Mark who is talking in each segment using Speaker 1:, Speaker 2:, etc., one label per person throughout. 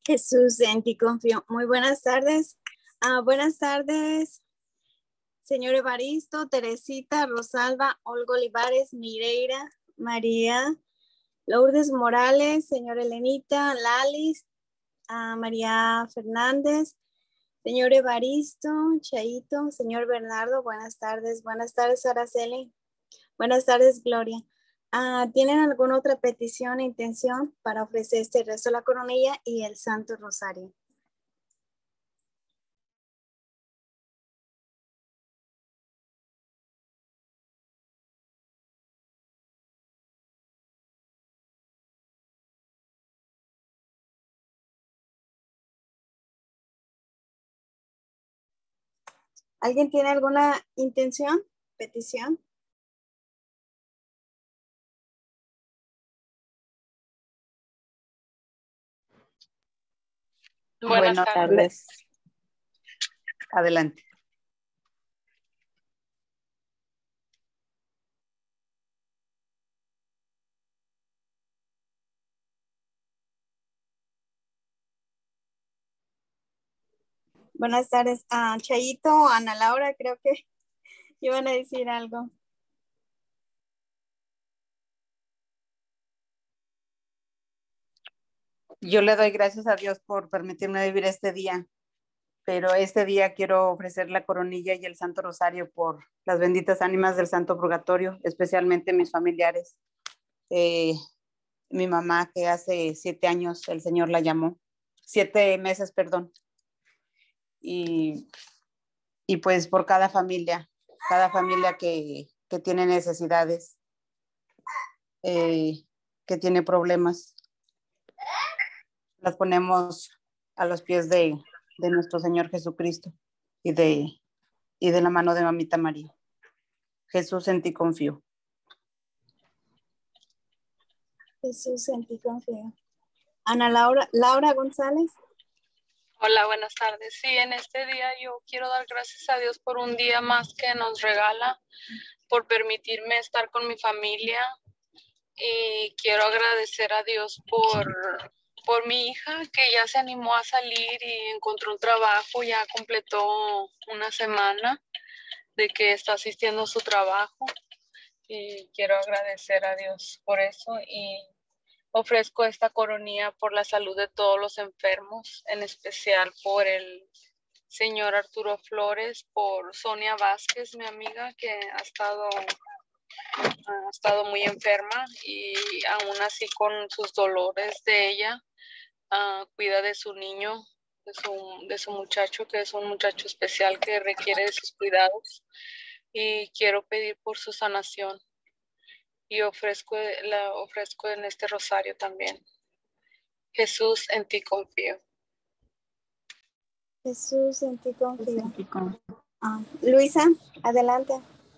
Speaker 1: Jesús, en ti confío. Muy buenas tardes. Buenas tardes, señor Evaristo, Teresita, Rosalba, Olga Olivares, Mireira, María, Lourdes Morales, señor Elenita, Lalis, María Fernández, señor Evaristo, Chaito, señor Bernardo, buenas tardes, Araceli, buenas tardes, Gloria. ¿Tienen alguna otra petición e intención para ofrecer este rezo de la coronilla y el Santo Rosario? ¿Alguien tiene alguna intención, petición?
Speaker 2: Buenas tardes. Adelante.
Speaker 1: Buenas tardes. Chayito, Ana Laura, creo que iban a decir algo.
Speaker 2: Yo le doy gracias a Dios por permitirme vivir este día, pero este día quiero ofrecer la coronilla y el Santo Rosario por las benditas ánimas del Santo Purgatorio, especialmente mis familiares. Mi mamá, que hace 7 años el Señor la llamó, 7 meses, perdón. Y pues por cada familia que tiene necesidades, que tiene problemas, las ponemos a los pies de nuestro Señor Jesucristo y de la mano de Mamita María. Jesús, en ti confío.
Speaker 1: Jesús, en ti confío. Ana Laura González.
Speaker 3: Hola, buenas tardes. Sí, en este día yo quiero dar gracias a Dios por un día más que nos regala, por permitirme estar con mi familia, y quiero agradecer a Dios por mi hija, que ya se animó a salir y encontró un trabajo, ya completó una semana de que está asistiendo a su trabajo, y quiero agradecer a Dios por eso, y ofrezco esta coronilla por la salud de todos los enfermos, en especial por el señor Arturo Flores, por Sonia Vázquez, mi amiga, que ha estado muy enferma, y aún así con sus dolores de ella, cuida de su niño, de su muchacho, que es un muchacho especial que requiere de sus cuidados, y quiero pedir por su sanación, y ofrezco en este rosario también. Jesús, en ti confío.
Speaker 1: Jesús, en ti confío. Luisa, adelante.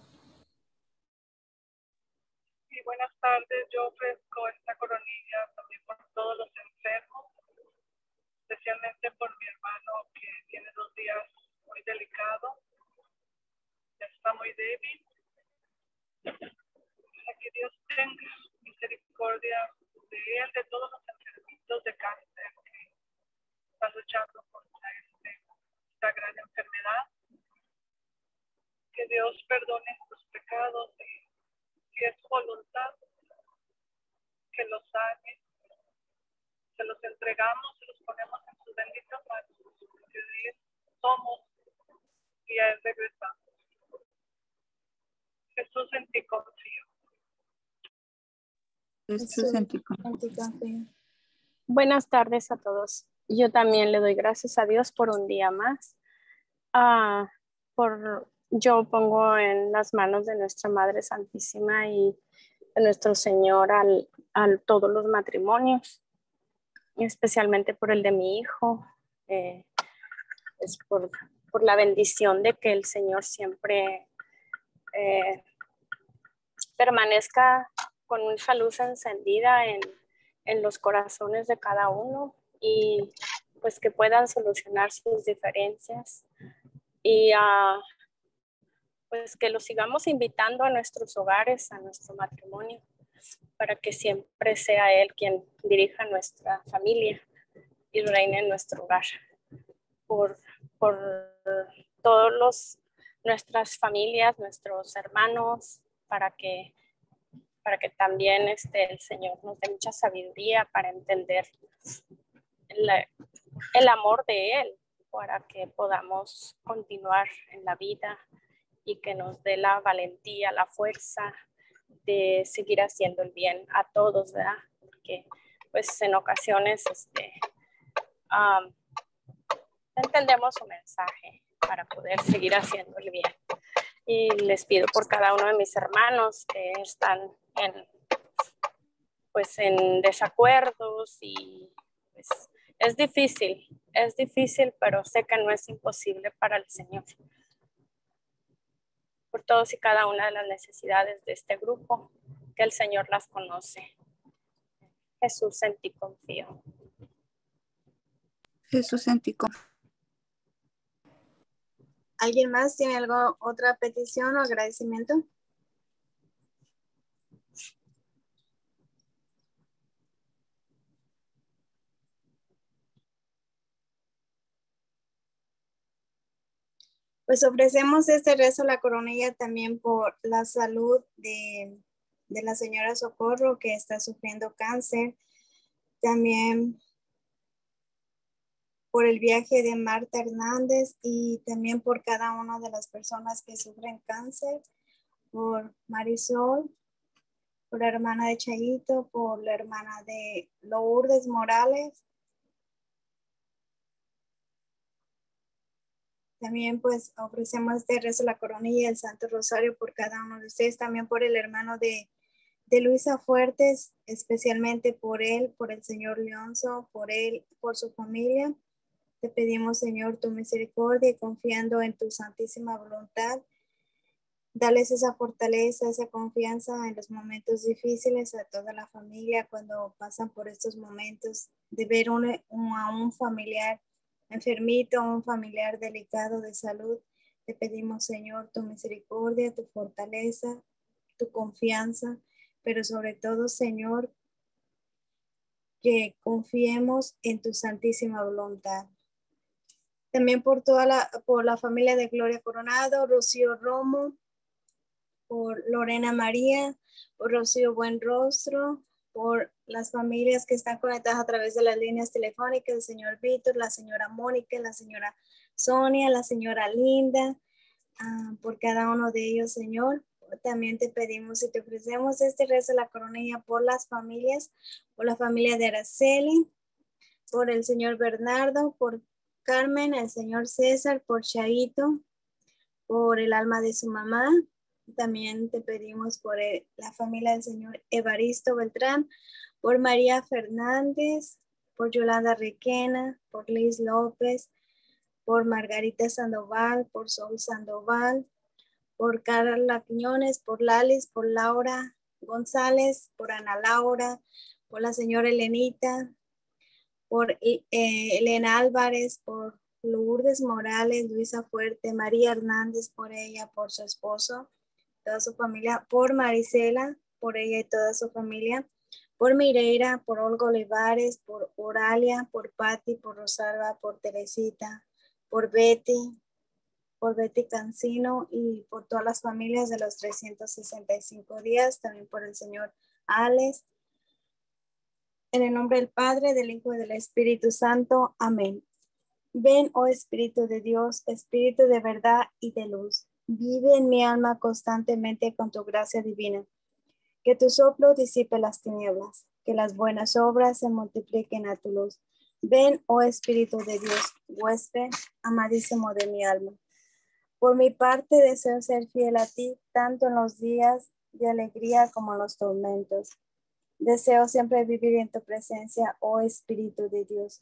Speaker 4: Sí, buenas tardes. Yo ofrezco esta coronilla también por todos los enfermos, especialmente por mi hermano, que tiene 2 días muy delicados, está muy débil. Para que Dios tenga misericordia de él, de todos los enfermitos de cáncer que están luchando contra esta gran enfermedad. Que Dios perdone sus pecados y si es su voluntad, que los sane. Se los entregamos, se los ponemos en sus benditas manos, que de él somos y a él regresamos. Jesús, en ti confío.
Speaker 2: Jesús, en ti confío.
Speaker 5: Buenas tardes a todos. Yo también le doy gracias a Dios por un día más. Yo pongo en las manos de nuestra Madre Santísima y de nuestro Señor todos los matrimonios, especialmente por el de mi hijo. Es por la bendición de que el Señor siempre permanezca con esa luz encendida en los corazones de cada uno, y pues que puedan solucionar sus diferencias, y pues que los sigamos invitando a nuestros hogares, a nuestro matrimonio, para que siempre sea Él quien dirija nuestra familia. y reine en nuestro hogar. Por todos nuestras familias, nuestros hermanos, para que también el Señor nos dé mucha sabiduría para entender el amor de Él, para que podamos continuar en la vida y que nos dé la valentía, la fuerza de seguir haciendo el bien a todos, ¿verdad? Porque pues en ocasiones entendemos su mensaje para poder seguir haciendo el bien. Y les pido por cada uno de mis hermanos que están en desacuerdos y pues es difícil, pero sé que no es imposible para el Señor. Por todos y cada una de las necesidades de este grupo, que el Señor las conoce. Jesús, en ti confío.
Speaker 2: Jesús, en ti confío.
Speaker 1: ¿Alguien más tiene otra petición o agradecimiento? Pues ofrecemos este rezo a la coronilla también por la salud de la señora Socorro, que está sufriendo cáncer. También por el viaje de Marta Hernández y también por cada una de las personas que sufren cáncer. Por Marisol, por la hermana de Chayito, por la hermana de Lourdes Morales. También pues ofrecemos este rezo a la coronilla y el Santo Rosario por cada uno de ustedes. También por el hermano de Luisa Fuertes, especialmente por él, por el señor Leonzo, por él, por su familia. Te pedimos, Señor, tu misericordia y confiando en tu santísima voluntad. Dales esa fortaleza, esa confianza en los momentos difíciles a toda la familia cuando pasan por estos momentos de ver a un familiar enfermito, un familiar delicado de salud. Te pedimos, Señor, tu misericordia, tu fortaleza, tu confianza, pero sobre todo, Señor, que confiemos en tu santísima voluntad. También por la familia de Gloria Coronado, Rocío Romo, por Lorena María, por Rocío Buenrostro, por las familias que están conectadas a través de las líneas telefónicas, el señor Víctor, la señora Mónica, la señora Sonia, la señora Linda, por cada uno de ellos, Señor. También te pedimos y te ofrecemos este rezo de la coronilla por las familias, por la familia de Araceli, por el señor Bernardo, por Carmen, el señor César, por Chaito, por el alma de su mamá. También te pedimos por la familia del señor Evaristo Beltrán, por María Fernández, por Yolanda Requena, por Liz López, por Margarita Sandoval, por Sol Sandoval, por Carla Quiñones, por Lalis, por Laura González, por Ana Laura, por la señora Elenita, por Elena Álvarez, por Lourdes Morales, Luisa Fuerte, María Hernández, por ella, por su esposo, toda su familia, por Marisela, por ella y toda su familia, por Mireira, por Olga Olivares, por Oralia, por Patti, por Rosalba, por Teresita, por Betty Cancino y por todas las familias de los 365 días, también por el señor Alex. En el nombre del Padre, del Hijo y del Espíritu Santo. Amén. Ven, oh Espíritu de Dios, Espíritu de verdad y de luz. Vive en mi alma constantemente con tu gracia divina. Que tu soplo disipe las tinieblas, que las buenas obras se multipliquen a tu luz. Ven, oh Espíritu de Dios, huésped amadísimo de mi alma. Por mi parte deseo ser fiel a ti, tanto en los días de alegría como en los tormentos. Deseo siempre vivir en tu presencia, oh Espíritu de Dios,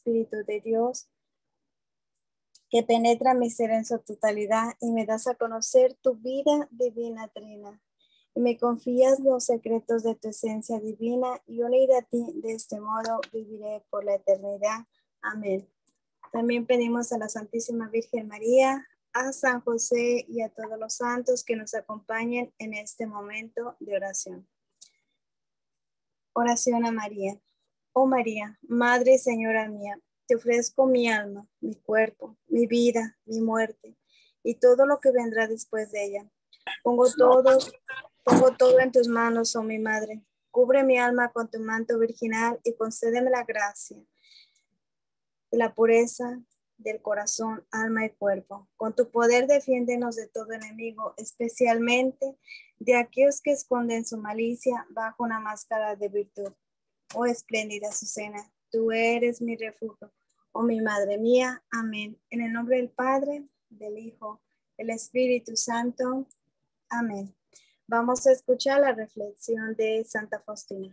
Speaker 1: que penetra mi ser en su totalidad y me das a conocer tu vida divina trina. Y me confías los secretos de tu esencia divina y unida a ti de este modo viviré por la eternidad. Amén. También pedimos a la Santísima Virgen María, a San José y a todos los santos que nos acompañen en este momento de oración. Oración a María. Oh María, Madre y Señora mía, te ofrezco mi alma, mi cuerpo, mi vida, mi muerte y todo lo que vendrá después de ella. Pongo todo en tus manos, oh mi Madre. Cubre mi alma con tu manto virginal y concédeme la gracia de la pureza del corazón, alma y cuerpo. Con tu poder defiéndenos de todo enemigo, especialmente de aquellos que esconden su malicia bajo una máscara de virtud. Oh espléndida Azucena, tú eres mi refugio, oh mi Madre mía. Amén. En el nombre del Padre, del Hijo, del Espíritu Santo. Amén. Vamos a escuchar la reflexión de Santa Faustina.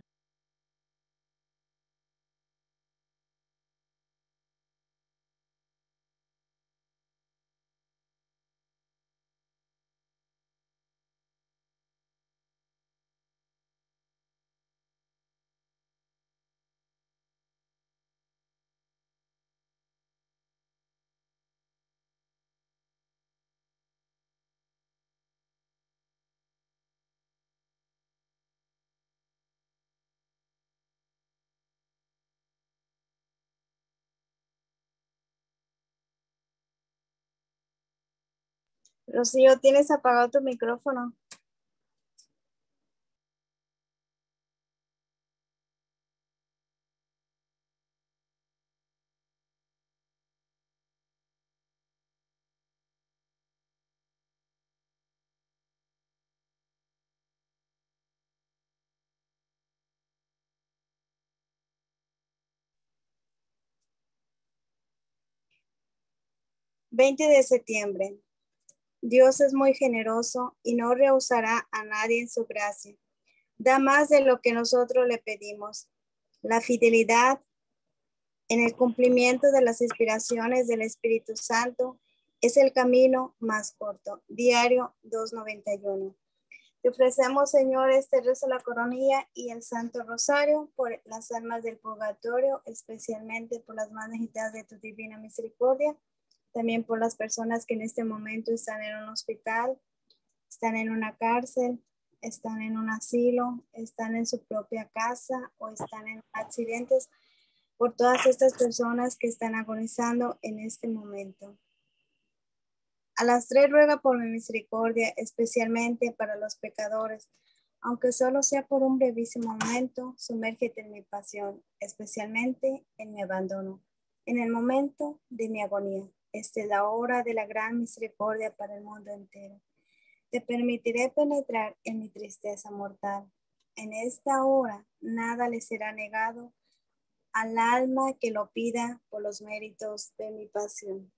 Speaker 1: Rocío, ¿tienes apagado tu micrófono? (20 de septiembre). Dios es muy generoso y no rehusará a nadie en su gracia. Da más de lo que nosotros le pedimos. La fidelidad en el cumplimiento de las inspiraciones del Espíritu Santo es el camino más corto. Diario 291. Te ofrecemos, Señor, este rezo de la coronilla y el Santo Rosario por las almas del purgatorio, especialmente por las más necesitadas de tu divina misericordia. También por las personas que en este momento están en un hospital, están en una cárcel, están en un asilo, están en su propia casa o están en accidentes. Por todas estas personas que están agonizando en este momento. A las 3 ruega por mi misericordia, especialmente para los pecadores. Aunque solo sea por un brevísimo momento, sumérgete en mi pasión, especialmente en mi abandono, en el momento de mi agonía. Esta es la hora de la gran misericordia para el mundo entero. Te permitiré penetrar en mi tristeza mortal. En esta hora nada le será negado al alma que lo pida por los méritos de mi pasión.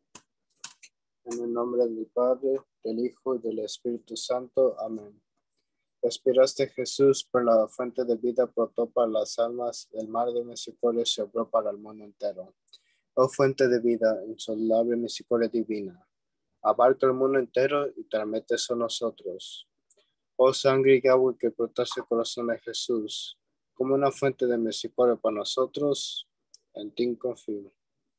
Speaker 6: En el nombre del Padre, del Hijo y del Espíritu Santo. Amén. Respiraste, Jesús, por la fuente de vida, brotó para las almas, el mar de misericordia se obró para el mundo entero. Oh fuente de vida, insondable misericordia divina, abarca el mundo entero y te metes a nosotros. Oh sangre y agua que brotaste el corazón de Jesús, como una fuente de misericordia para nosotros, en ti confío.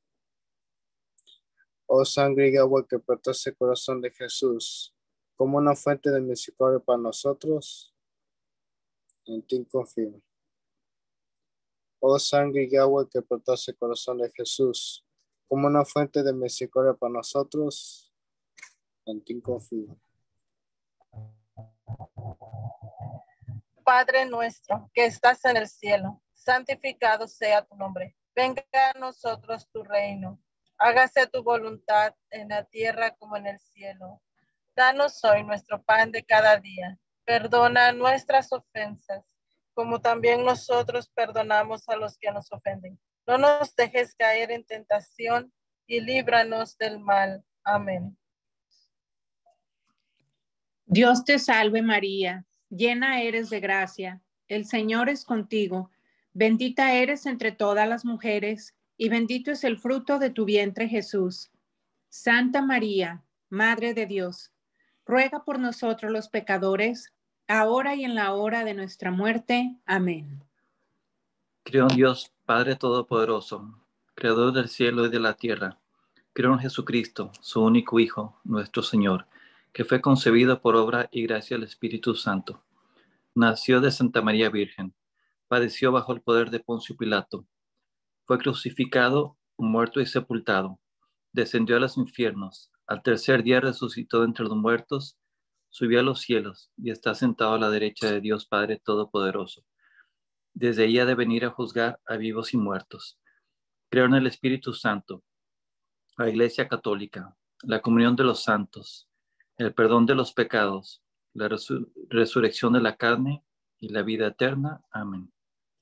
Speaker 6: Oh sangre y agua que brotaste el corazón de Jesús, como una fuente de misericordia para nosotros, en ti confío. Oh sangre y agua que brotaste el corazón de Jesús, como una fuente de misericordia para nosotros, en ti confío.
Speaker 7: Padre nuestro que estás en el cielo, santificado sea tu nombre. Venga a nosotros tu reino. Hágase tu voluntad en la tierra como en el cielo. Danos hoy nuestro pan de cada día. Perdona nuestras ofensas, como también nosotros perdonamos a los que nos ofenden. No nos dejes caer en tentación y líbranos del mal. Amén.
Speaker 8: Dios te salve María, llena eres de gracia, el Señor es contigo, bendita eres entre todas las mujeres y bendito es el fruto de tu vientre Jesús. Santa María, Madre de Dios, ruega por nosotros los pecadores, ahora y en la hora de nuestra muerte. Amén.
Speaker 9: Creo en Dios, Padre Todopoderoso, Creador del cielo y de la tierra. Creo en Jesucristo, su único Hijo, nuestro Señor, que fue concebido por obra y gracia del Espíritu Santo. Nació de Santa María Virgen, padeció bajo el poder de Poncio Pilato, fue crucificado, muerto y sepultado, descendió a los infiernos, al tercer día resucitó de entre los muertos, subió a los cielos y está sentado a la derecha de Dios Padre Todopoderoso. Desde ahí ha de venir a juzgar a vivos y muertos. Creo en el Espíritu Santo, la Iglesia Católica, la comunión de los santos, el perdón de los pecados, la resurrección de la carne y la vida eterna. Amén.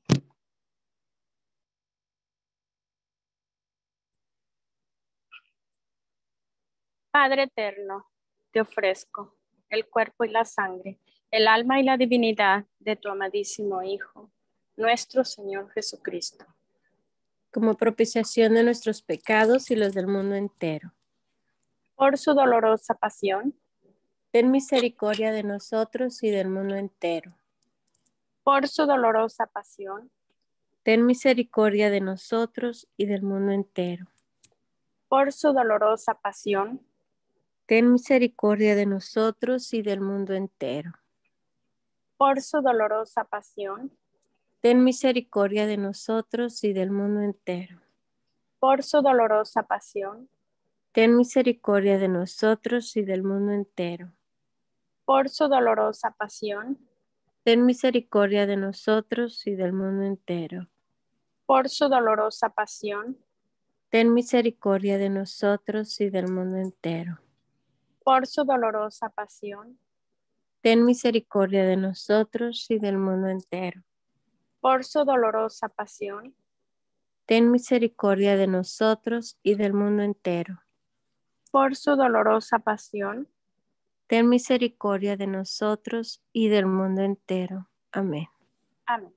Speaker 5: Padre eterno, te ofrezco el cuerpo y la sangre, el alma y la divinidad de tu amadísimo Hijo, nuestro Señor Jesucristo,
Speaker 10: como propiciación de nuestros pecados y los del mundo entero.
Speaker 5: por su dolorosa pasión,
Speaker 10: Ten misericordia de nosotros y del mundo entero.
Speaker 5: por su dolorosa pasión,
Speaker 10: Ten misericordia de nosotros y del mundo entero.
Speaker 5: por su dolorosa pasión,
Speaker 10: Ten misericordia de nosotros y del mundo entero.
Speaker 5: por su dolorosa pasión,
Speaker 10: Ten misericordia de nosotros y del mundo entero.
Speaker 5: por su dolorosa pasión,
Speaker 10: Ten misericordia de nosotros y del mundo entero.
Speaker 5: por su dolorosa pasión,
Speaker 10: Ten misericordia de nosotros y del mundo entero.
Speaker 5: por su dolorosa pasión,
Speaker 10: Ten misericordia de nosotros y del mundo entero.
Speaker 5: por su dolorosa pasión,
Speaker 10: Ten misericordia de nosotros y del mundo entero.
Speaker 5: por su dolorosa pasión,
Speaker 10: Ten misericordia de nosotros y del mundo entero.
Speaker 5: por su dolorosa pasión,
Speaker 10: Ten misericordia de nosotros y del mundo entero. Amén.
Speaker 5: amén.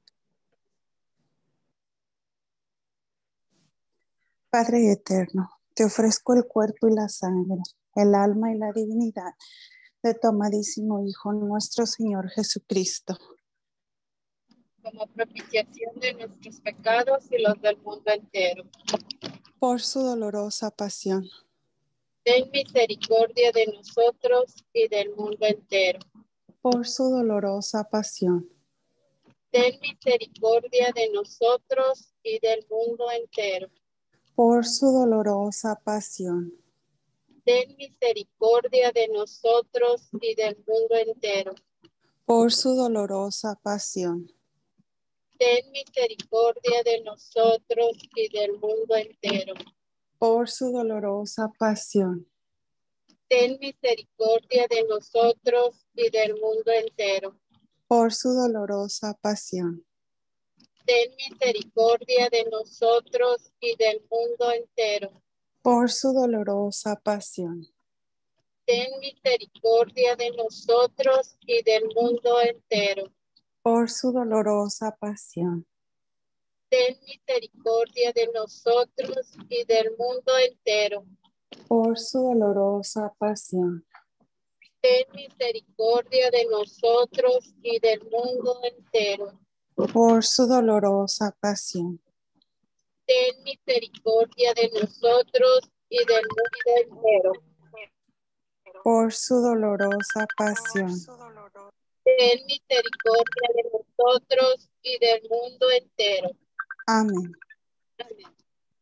Speaker 2: Padre eterno, te ofrezco el cuerpo y la sangre, el alma y la divinidad de tu amadísimo Hijo, nuestro Señor Jesucristo,
Speaker 3: como propiciación de nuestros pecados y los del mundo entero.
Speaker 2: por su dolorosa pasión,
Speaker 3: Ten misericordia de nosotros y del mundo entero.
Speaker 2: por su dolorosa pasión,
Speaker 3: Ten misericordia de nosotros y del mundo entero.
Speaker 2: por su dolorosa pasión,
Speaker 3: Ten misericordia de nosotros y del mundo entero.
Speaker 2: por su dolorosa pasión,
Speaker 3: Ten misericordia de nosotros y del mundo entero.
Speaker 2: por su dolorosa pasión,
Speaker 3: Ten misericordia de nosotros y del mundo entero.
Speaker 2: por su dolorosa pasión,
Speaker 3: Ten misericordia de nosotros y del mundo entero.
Speaker 2: por su dolorosa pasión,
Speaker 3: Ten misericordia de nosotros y del mundo entero.
Speaker 2: por su dolorosa pasión,
Speaker 3: Ten misericordia de nosotros y del mundo entero.
Speaker 2: por su dolorosa pasión,
Speaker 3: Ten misericordia de nosotros y del mundo entero.
Speaker 2: por su dolorosa pasión,
Speaker 3: Ten misericordia de nosotros y del mundo entero.
Speaker 2: por su dolorosa pasión,
Speaker 3: Ten misericordia de nosotros y del mundo entero.
Speaker 2: amén.
Speaker 3: Amén.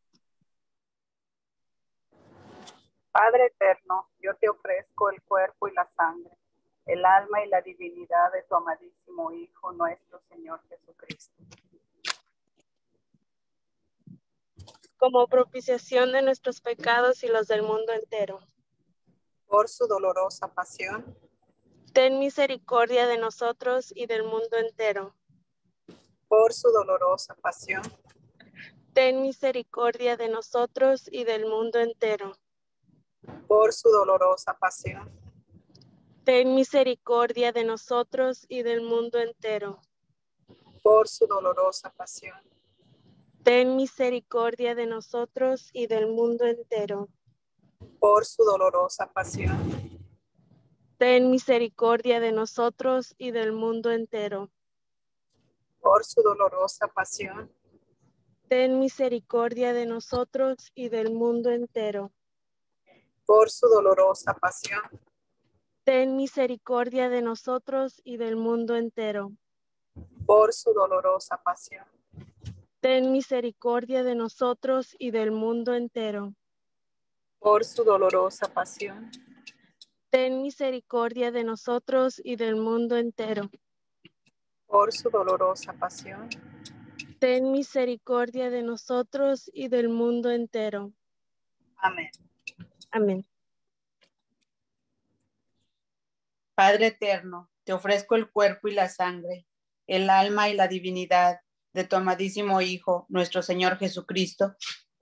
Speaker 2: Padre eterno, yo te ofrezco el cuerpo y la sangre, el alma y la divinidad de tu amadísimo Hijo, nuestro Señor Jesucristo,
Speaker 1: como propiciación de nuestros pecados y los del mundo entero.
Speaker 2: por su dolorosa pasión,
Speaker 1: Ten misericordia de nosotros y del mundo entero.
Speaker 2: por su dolorosa pasión,
Speaker 1: Ten misericordia de nosotros y del mundo entero.
Speaker 2: por su dolorosa pasión,
Speaker 1: Ten misericordia de nosotros y del mundo entero.
Speaker 2: por su dolorosa pasión,
Speaker 1: Ten misericordia de nosotros y del mundo entero.
Speaker 2: por su dolorosa pasión,
Speaker 1: Ten misericordia de nosotros y del mundo entero.
Speaker 2: por su dolorosa pasión,
Speaker 1: Ten misericordia de nosotros y del mundo entero.
Speaker 2: por su dolorosa pasión,
Speaker 1: Ten misericordia de nosotros y del mundo entero.
Speaker 7: por su dolorosa pasión.
Speaker 5: Ten misericordia de nosotros y del mundo entero.
Speaker 7: Por su dolorosa pasión.
Speaker 5: Ten misericordia de nosotros y del mundo entero.
Speaker 7: Por su dolorosa pasión.
Speaker 5: Ten misericordia de nosotros y del mundo entero.
Speaker 7: Amén.
Speaker 5: Amén.
Speaker 2: Padre eterno, te ofrezco el cuerpo y la sangre, el alma y la divinidad de tu amadísimo Hijo, nuestro Señor Jesucristo,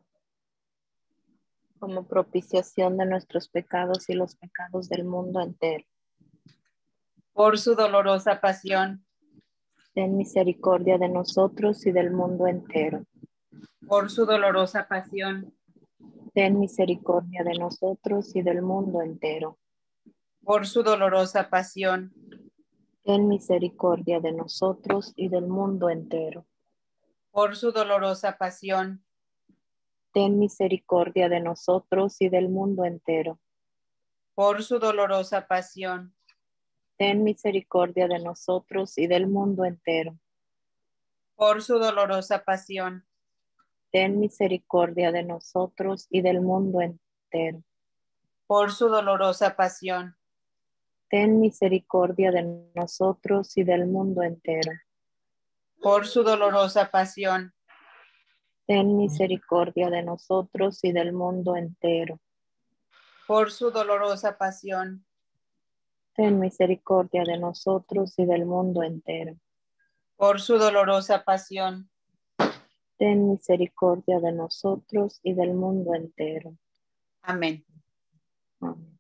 Speaker 11: como propiciación de nuestros pecados y los pecados del mundo entero.
Speaker 2: por su dolorosa pasión,
Speaker 11: Ten misericordia de nosotros y del mundo entero.
Speaker 2: por su dolorosa pasión,
Speaker 11: Ten misericordia de nosotros y del mundo entero.
Speaker 2: por su dolorosa pasión,
Speaker 11: Ten misericordia de nosotros y del mundo entero.
Speaker 2: por su dolorosa pasión,
Speaker 11: Ten misericordia de nosotros y del mundo entero.
Speaker 2: por su dolorosa pasión,
Speaker 11: Ten misericordia de nosotros y del mundo entero.
Speaker 2: por su dolorosa pasión,
Speaker 11: Ten misericordia de nosotros y del mundo entero.
Speaker 2: por su dolorosa pasión,
Speaker 11: Ten misericordia de nosotros y del mundo entero.
Speaker 2: por su dolorosa pasión,
Speaker 11: Ten misericordia de nosotros y del mundo entero.
Speaker 2: por su dolorosa pasión,
Speaker 11: Ten misericordia de nosotros y del mundo entero.
Speaker 2: por su dolorosa pasión,
Speaker 11: Ten misericordia de nosotros y del mundo entero.
Speaker 2: amén.
Speaker 11: Amén.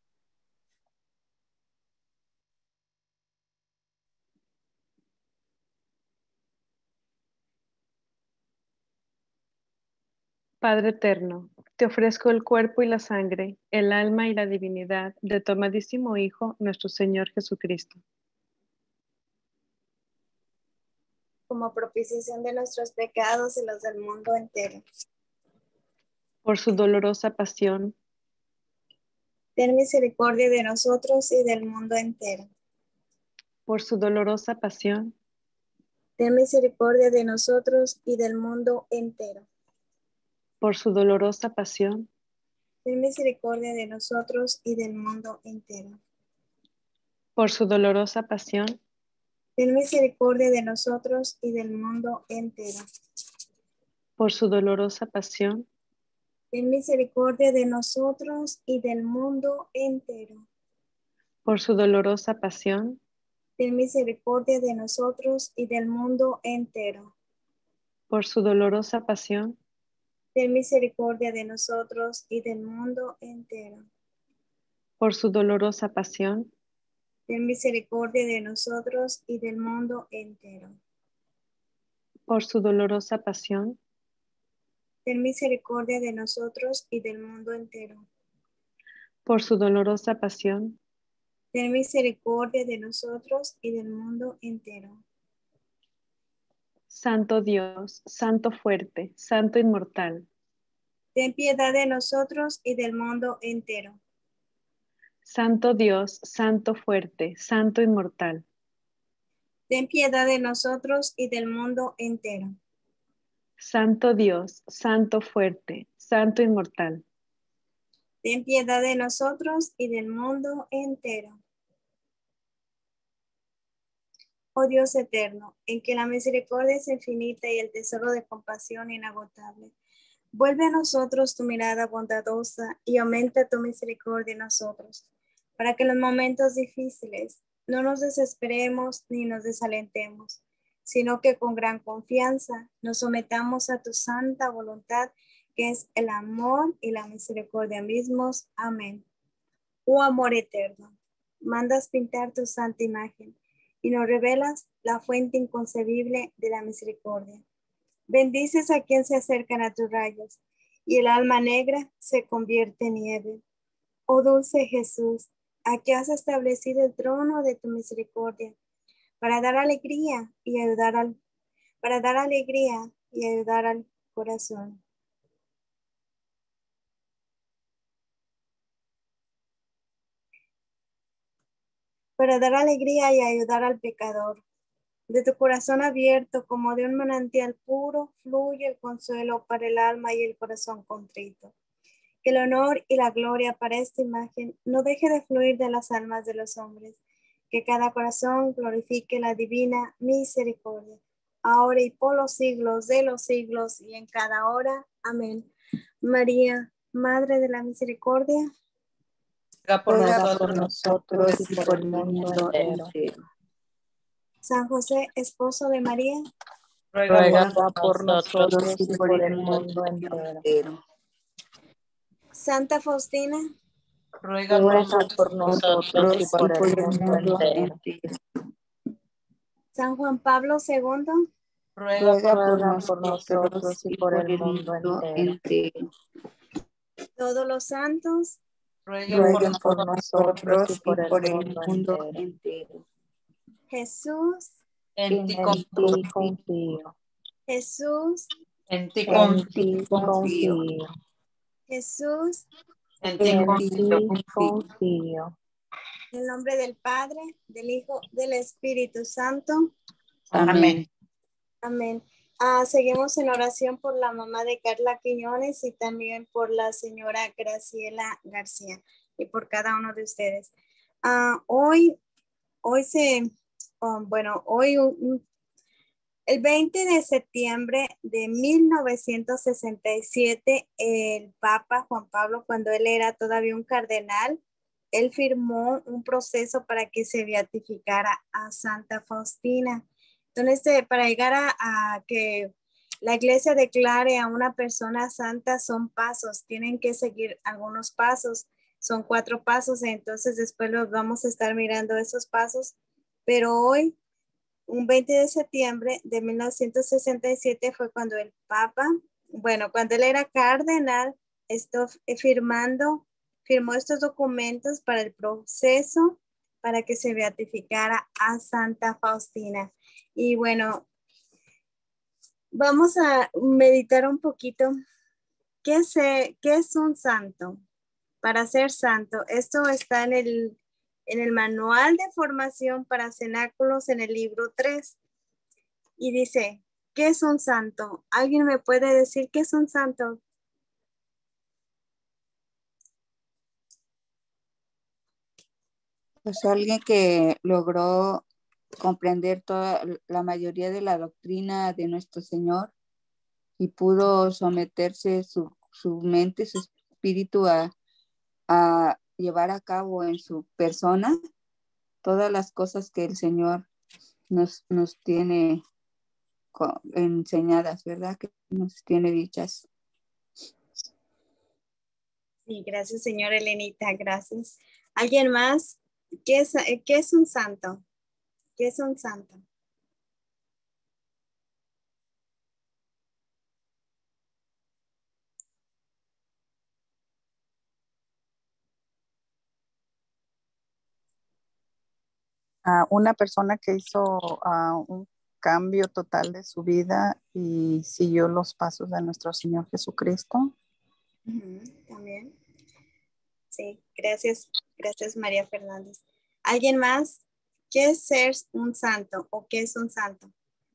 Speaker 5: Padre eterno, te ofrezco el cuerpo y la sangre, el alma y la divinidad de tu amadísimo Hijo, nuestro Señor Jesucristo,
Speaker 1: como propiciación de nuestros pecados y los del mundo entero.
Speaker 5: por su dolorosa pasión.
Speaker 1: Ten misericordia de nosotros y del mundo entero.
Speaker 5: Por su dolorosa pasión.
Speaker 1: Ten misericordia de nosotros y del mundo entero.
Speaker 5: Por su dolorosa pasión.
Speaker 1: Ten misericordia de nosotros y del mundo entero.
Speaker 5: Por su dolorosa pasión.
Speaker 1: Ten misericordia de nosotros y del mundo entero.
Speaker 5: Por su dolorosa pasión.
Speaker 1: Ten misericordia de nosotros y del mundo entero.
Speaker 5: Por su dolorosa pasión.
Speaker 1: Ten misericordia de nosotros y del mundo entero.
Speaker 5: Por su dolorosa pasión.
Speaker 1: Ten misericordia de nosotros y del mundo entero.
Speaker 5: Por su dolorosa pasión.
Speaker 1: Ten misericordia de nosotros y del mundo entero.
Speaker 5: Por su dolorosa pasión.
Speaker 1: Ten misericordia de nosotros y del mundo entero.
Speaker 5: Por su dolorosa pasión.
Speaker 1: Ten misericordia de nosotros y del mundo entero.
Speaker 5: Santo Dios, Santo fuerte, Santo inmortal.
Speaker 1: Ten piedad de nosotros y del mundo entero.
Speaker 5: Santo Dios, Santo fuerte, Santo inmortal.
Speaker 1: Ten piedad de nosotros y del mundo entero.
Speaker 5: Santo Dios, Santo fuerte, Santo inmortal.
Speaker 1: Ten piedad de nosotros y del mundo entero. Oh Dios eterno, en que la misericordia es infinita y el tesoro de compasión inagotable, vuelve a nosotros tu mirada bondadosa y aumenta tu misericordia en nosotros, para que en los momentos difíciles no nos desesperemos ni nos desalentemos, sino que con gran confianza nos sometamos a tu santa voluntad, que es el amor y la misericordia mismos. Amén. Oh amor eterno, mandas pintar tu santa imagen y nos revelas la fuente inconcebible de la misericordia. Bendices a quien se acercan a tus rayos y el alma negra se convierte en nieve. Oh dulce Jesús, aquí has establecido el trono de tu misericordia para dar alegría y ayudar al corazón. Para dar alegría y ayudar al pecador. De tu corazón abierto, como de un manantial puro, fluye el consuelo para el alma y el corazón contrito. Que el honor y la gloria para esta imagen no deje de fluir de las almas de los hombres. Que cada corazón glorifique la divina misericordia, ahora y por los siglos de los siglos y en cada hora. Amén. María, Madre de la Misericordia,
Speaker 11: ruega por nosotros y por el mundo entero.
Speaker 1: San José, esposo de María,
Speaker 11: Ruega por nosotros y por el mundo entero.
Speaker 1: Santa Faustina,
Speaker 11: Ruega por nosotros y por el mundo entero.
Speaker 1: San Juan Pablo II,
Speaker 11: Ruega por nosotros y por el mundo entero.
Speaker 1: todos los santos,
Speaker 11: Rueguen por nosotros y por el mundo entero.
Speaker 1: Jesús,
Speaker 11: En ti confío.
Speaker 1: Jesús,
Speaker 11: En ti confío.
Speaker 1: Jesús,
Speaker 11: En ti confío.
Speaker 1: en el nombre del Padre, del Hijo, del Espíritu Santo.
Speaker 11: Amén.
Speaker 1: Amén. Seguimos en oración por la mamá de Carla Quiñones y también por la señora Graciela García y por cada uno de ustedes. Hoy el 20 de septiembre de 1967, el Papa Juan Pablo, cuando él era todavía un cardenal, él firmó un proceso para que se beatificara a Santa Faustina. Entonces, para llegar a que la iglesia declare a una persona santa son pasos, tienen que seguir algunos pasos, son 4 pasos, entonces después los vamos a estar mirando esos pasos, pero hoy, un 20 de septiembre de 1967 fue cuando el Papa, cuando él era cardenal, firmó estos documentos para el proceso para que se beatificara a Santa Faustina. Y bueno, vamos a meditar un poquito. ¿Qué es un santo? Para ser santo, esto está en el manual de formación para cenáculos en el libro 3. Y dice, ¿qué es un santo? ¿Alguien me puede decir qué es un santo?
Speaker 2: Pues alguien que logró comprender toda la mayoría de la doctrina de nuestro Señor y pudo someterse su mente, su espíritu a llevar a cabo en su persona todas las cosas que el Señor nos tiene enseñadas, ¿verdad? Que nos tiene dichas.
Speaker 1: Sí, gracias, señora Elenita, gracias. ¿Alguien más? ¿Qué es un santo? ¿Qué es un santo?
Speaker 12: Una persona que hizo un cambio total de su vida y siguió los pasos de nuestro Señor Jesucristo.
Speaker 1: También. Sí, gracias María Fernández. ¿Alguien más? ¿Qué es ser un santo o qué es un santo?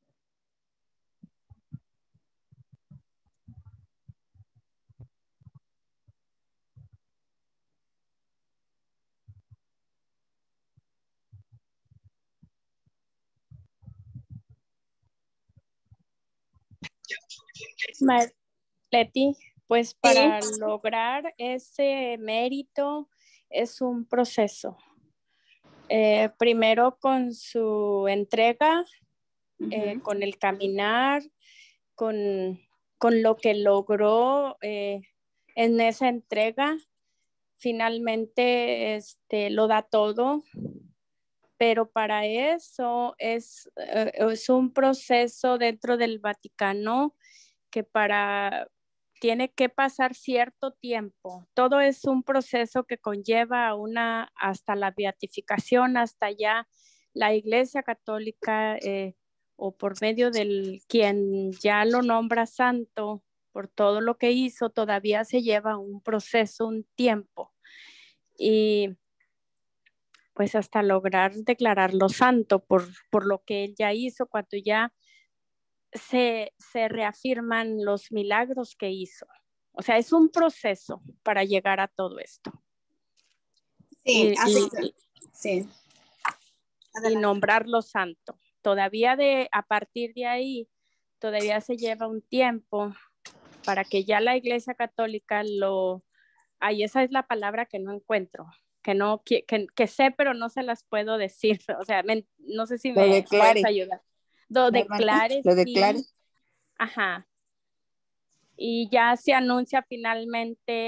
Speaker 5: Leti, pues para lograr ese mérito es un proceso. Primero con su entrega, con el caminar, con lo que logró en esa entrega. Finalmente lo da todo, pero para eso es un proceso dentro del Vaticano que tiene que pasar cierto tiempo. Todo es un proceso que conlleva hasta la beatificación, hasta ya la Iglesia Católica o por medio del quien ya lo nombra santo por todo lo que hizo, todavía se lleva un proceso, un tiempo. Y pues hasta lograr declararlo santo por lo que él ya hizo, cuando ya se reafirman los milagros que hizo. O sea, es un proceso para llegar a todo esto.
Speaker 1: Sí, sí.
Speaker 5: Y nombrarlo santo. Todavía a partir de ahí, todavía se lleva un tiempo para que ya la Iglesia Católica esa es la palabra que no encuentro, que sé, pero no se las puedo decir. O sea, no sé si me puedes ayudar. Lo declare. Ajá. Y ya se anuncia finalmente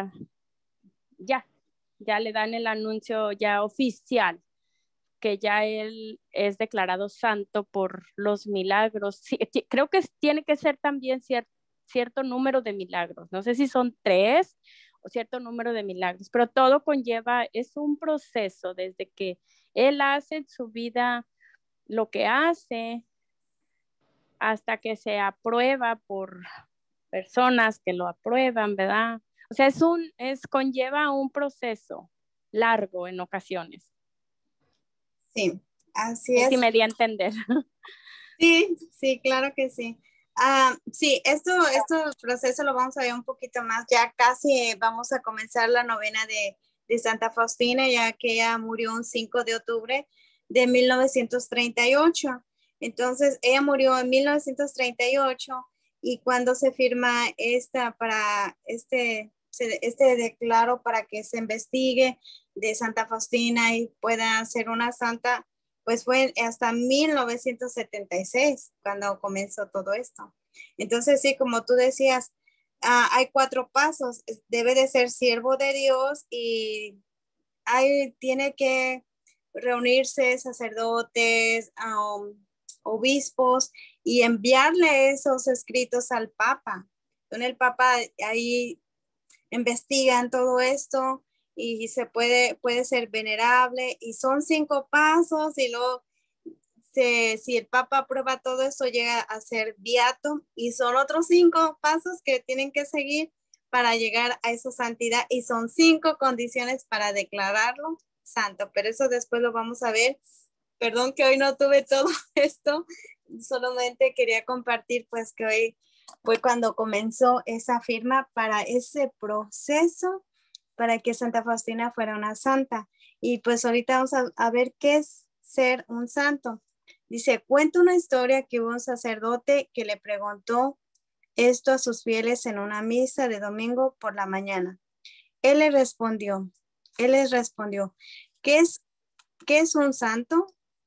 Speaker 5: ya le dan el anuncio ya oficial, que ya él es declarado santo por los milagros. Sí, creo que tiene que ser también cierto número de milagros. No sé si son 3 o cierto número de milagros, pero todo es un proceso desde que él hace en su vida lo que hace hasta que se aprueba por personas que lo aprueban, ¿verdad? O sea, conlleva un proceso largo en ocasiones.
Speaker 1: Sí, así es.
Speaker 5: Si me di a entender.
Speaker 1: Sí, claro que sí. Sí, esto proceso lo vamos a ver un poquito más. Ya casi vamos a comenzar la novena de Santa Faustina, ya que ella murió un 5 de octubre de 1938. Entonces, ella murió en 1938 y cuando se firma este declaro para que se investigue de Santa Faustina y pueda ser una santa, pues fue hasta 1976 cuando comenzó todo esto. Entonces, sí, como tú decías, hay 4 pasos. Debe de ser siervo de Dios y tiene que reunirse sacerdotes, obispos y enviarle esos escritos al Papa. Entonces, el Papa ahí investigan todo esto y puede ser venerable y son 5 pasos y luego si el Papa aprueba todo esto llega a ser beato y son otros 5 pasos que tienen que seguir para llegar a esa santidad y son 5 condiciones para declararlo santo, pero eso después lo vamos a ver. Perdón que hoy no tuve todo esto, solamente quería compartir pues que hoy fue cuando comenzó esa firma para ese proceso para que Santa Faustina fuera una santa. Y pues ahorita vamos a ver qué es ser un santo. Dice, cuenta una historia que hubo un sacerdote que le preguntó esto a sus fieles en una misa de domingo por la mañana. Él les respondió, ¿qué es un santo?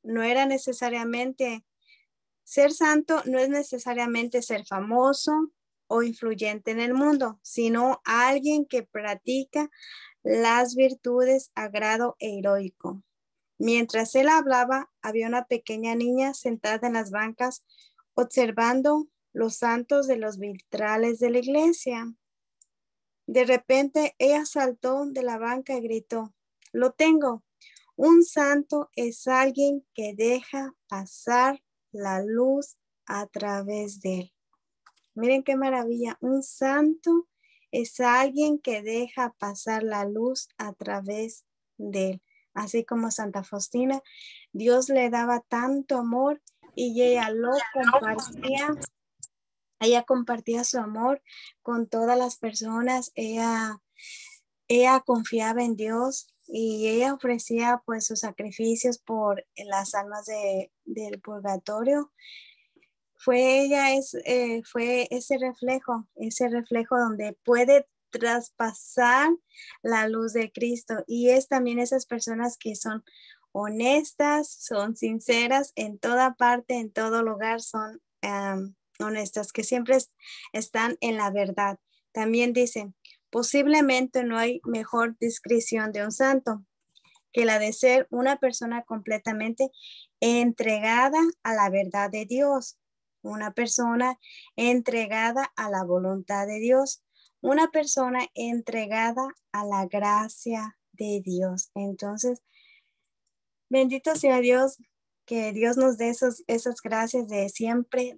Speaker 1: Ser santo no es necesariamente ser famoso o influyente en el mundo, sino alguien que practica las virtudes a grado heroico. Mientras él hablaba, había una pequeña niña sentada en las bancas observando los santos de los vitrales de la iglesia. De repente, ella saltó de la banca y gritó, «Lo tengo! Un santo es alguien que deja pasar la luz a través de él». Miren qué maravilla. Un santo es alguien que deja pasar la luz a través de él. Así como Santa Faustina, Dios le daba tanto amor y ella lo compartía. Ella compartía su amor con todas las personas. Ella confiaba en Dios y ella ofrecía pues sus sacrificios por las almas del purgatorio. Fue ese reflejo donde puede traspasar la luz de Cristo y es también esas personas que son honestas, son sinceras en toda parte, en todo lugar, son honestas, que siempre están en la verdad. También dicen, posiblemente no hay mejor descripción de un santo que la de ser una persona completamente entregada a la verdad de Dios, una persona entregada a la voluntad de Dios, una persona entregada a la gracia de Dios. Entonces, bendito sea Dios, que Dios nos dé esas gracias de siempre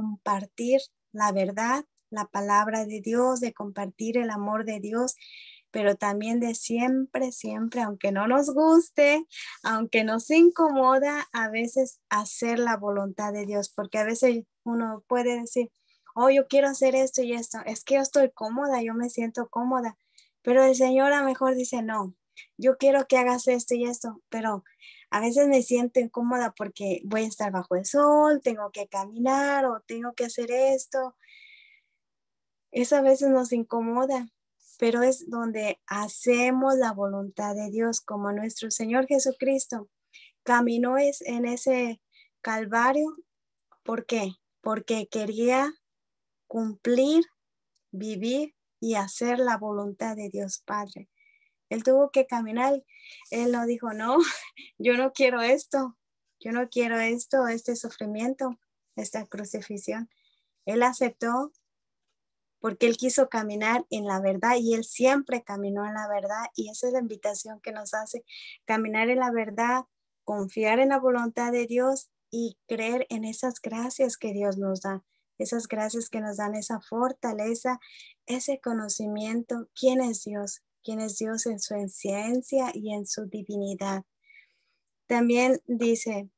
Speaker 1: compartir la verdad, la palabra de Dios, de compartir el amor de Dios, pero también de siempre, siempre, aunque no nos guste, aunque nos incomoda, a veces hacer la voluntad de Dios, porque a veces uno puede decir, oh, yo quiero hacer esto y esto, es que yo estoy cómoda, yo me siento cómoda, pero el Señor a lo mejor dice, no, yo quiero que hagas esto y esto, pero a veces me siento incómoda porque voy a estar bajo el sol, tengo que caminar o tengo que hacer esto. Eso a veces nos incomoda, pero es donde hacemos la voluntad de Dios, como nuestro Señor Jesucristo caminó en ese Calvario. ¿Por qué? Porque quería cumplir, vivir y hacer la voluntad de Dios Padre. Él tuvo que caminar. Él no dijo, no, yo no quiero esto, este sufrimiento, esta crucifixión. Él aceptó porque Él quiso caminar en la verdad y Él siempre caminó en la verdad, y esa es la invitación que nos hace, caminar en la verdad, confiar en la voluntad de Dios y creer en esas gracias que Dios nos da, esas gracias que nos dan esa fortaleza, ese conocimiento, quién es Dios en su esencia y en su divinidad. También dice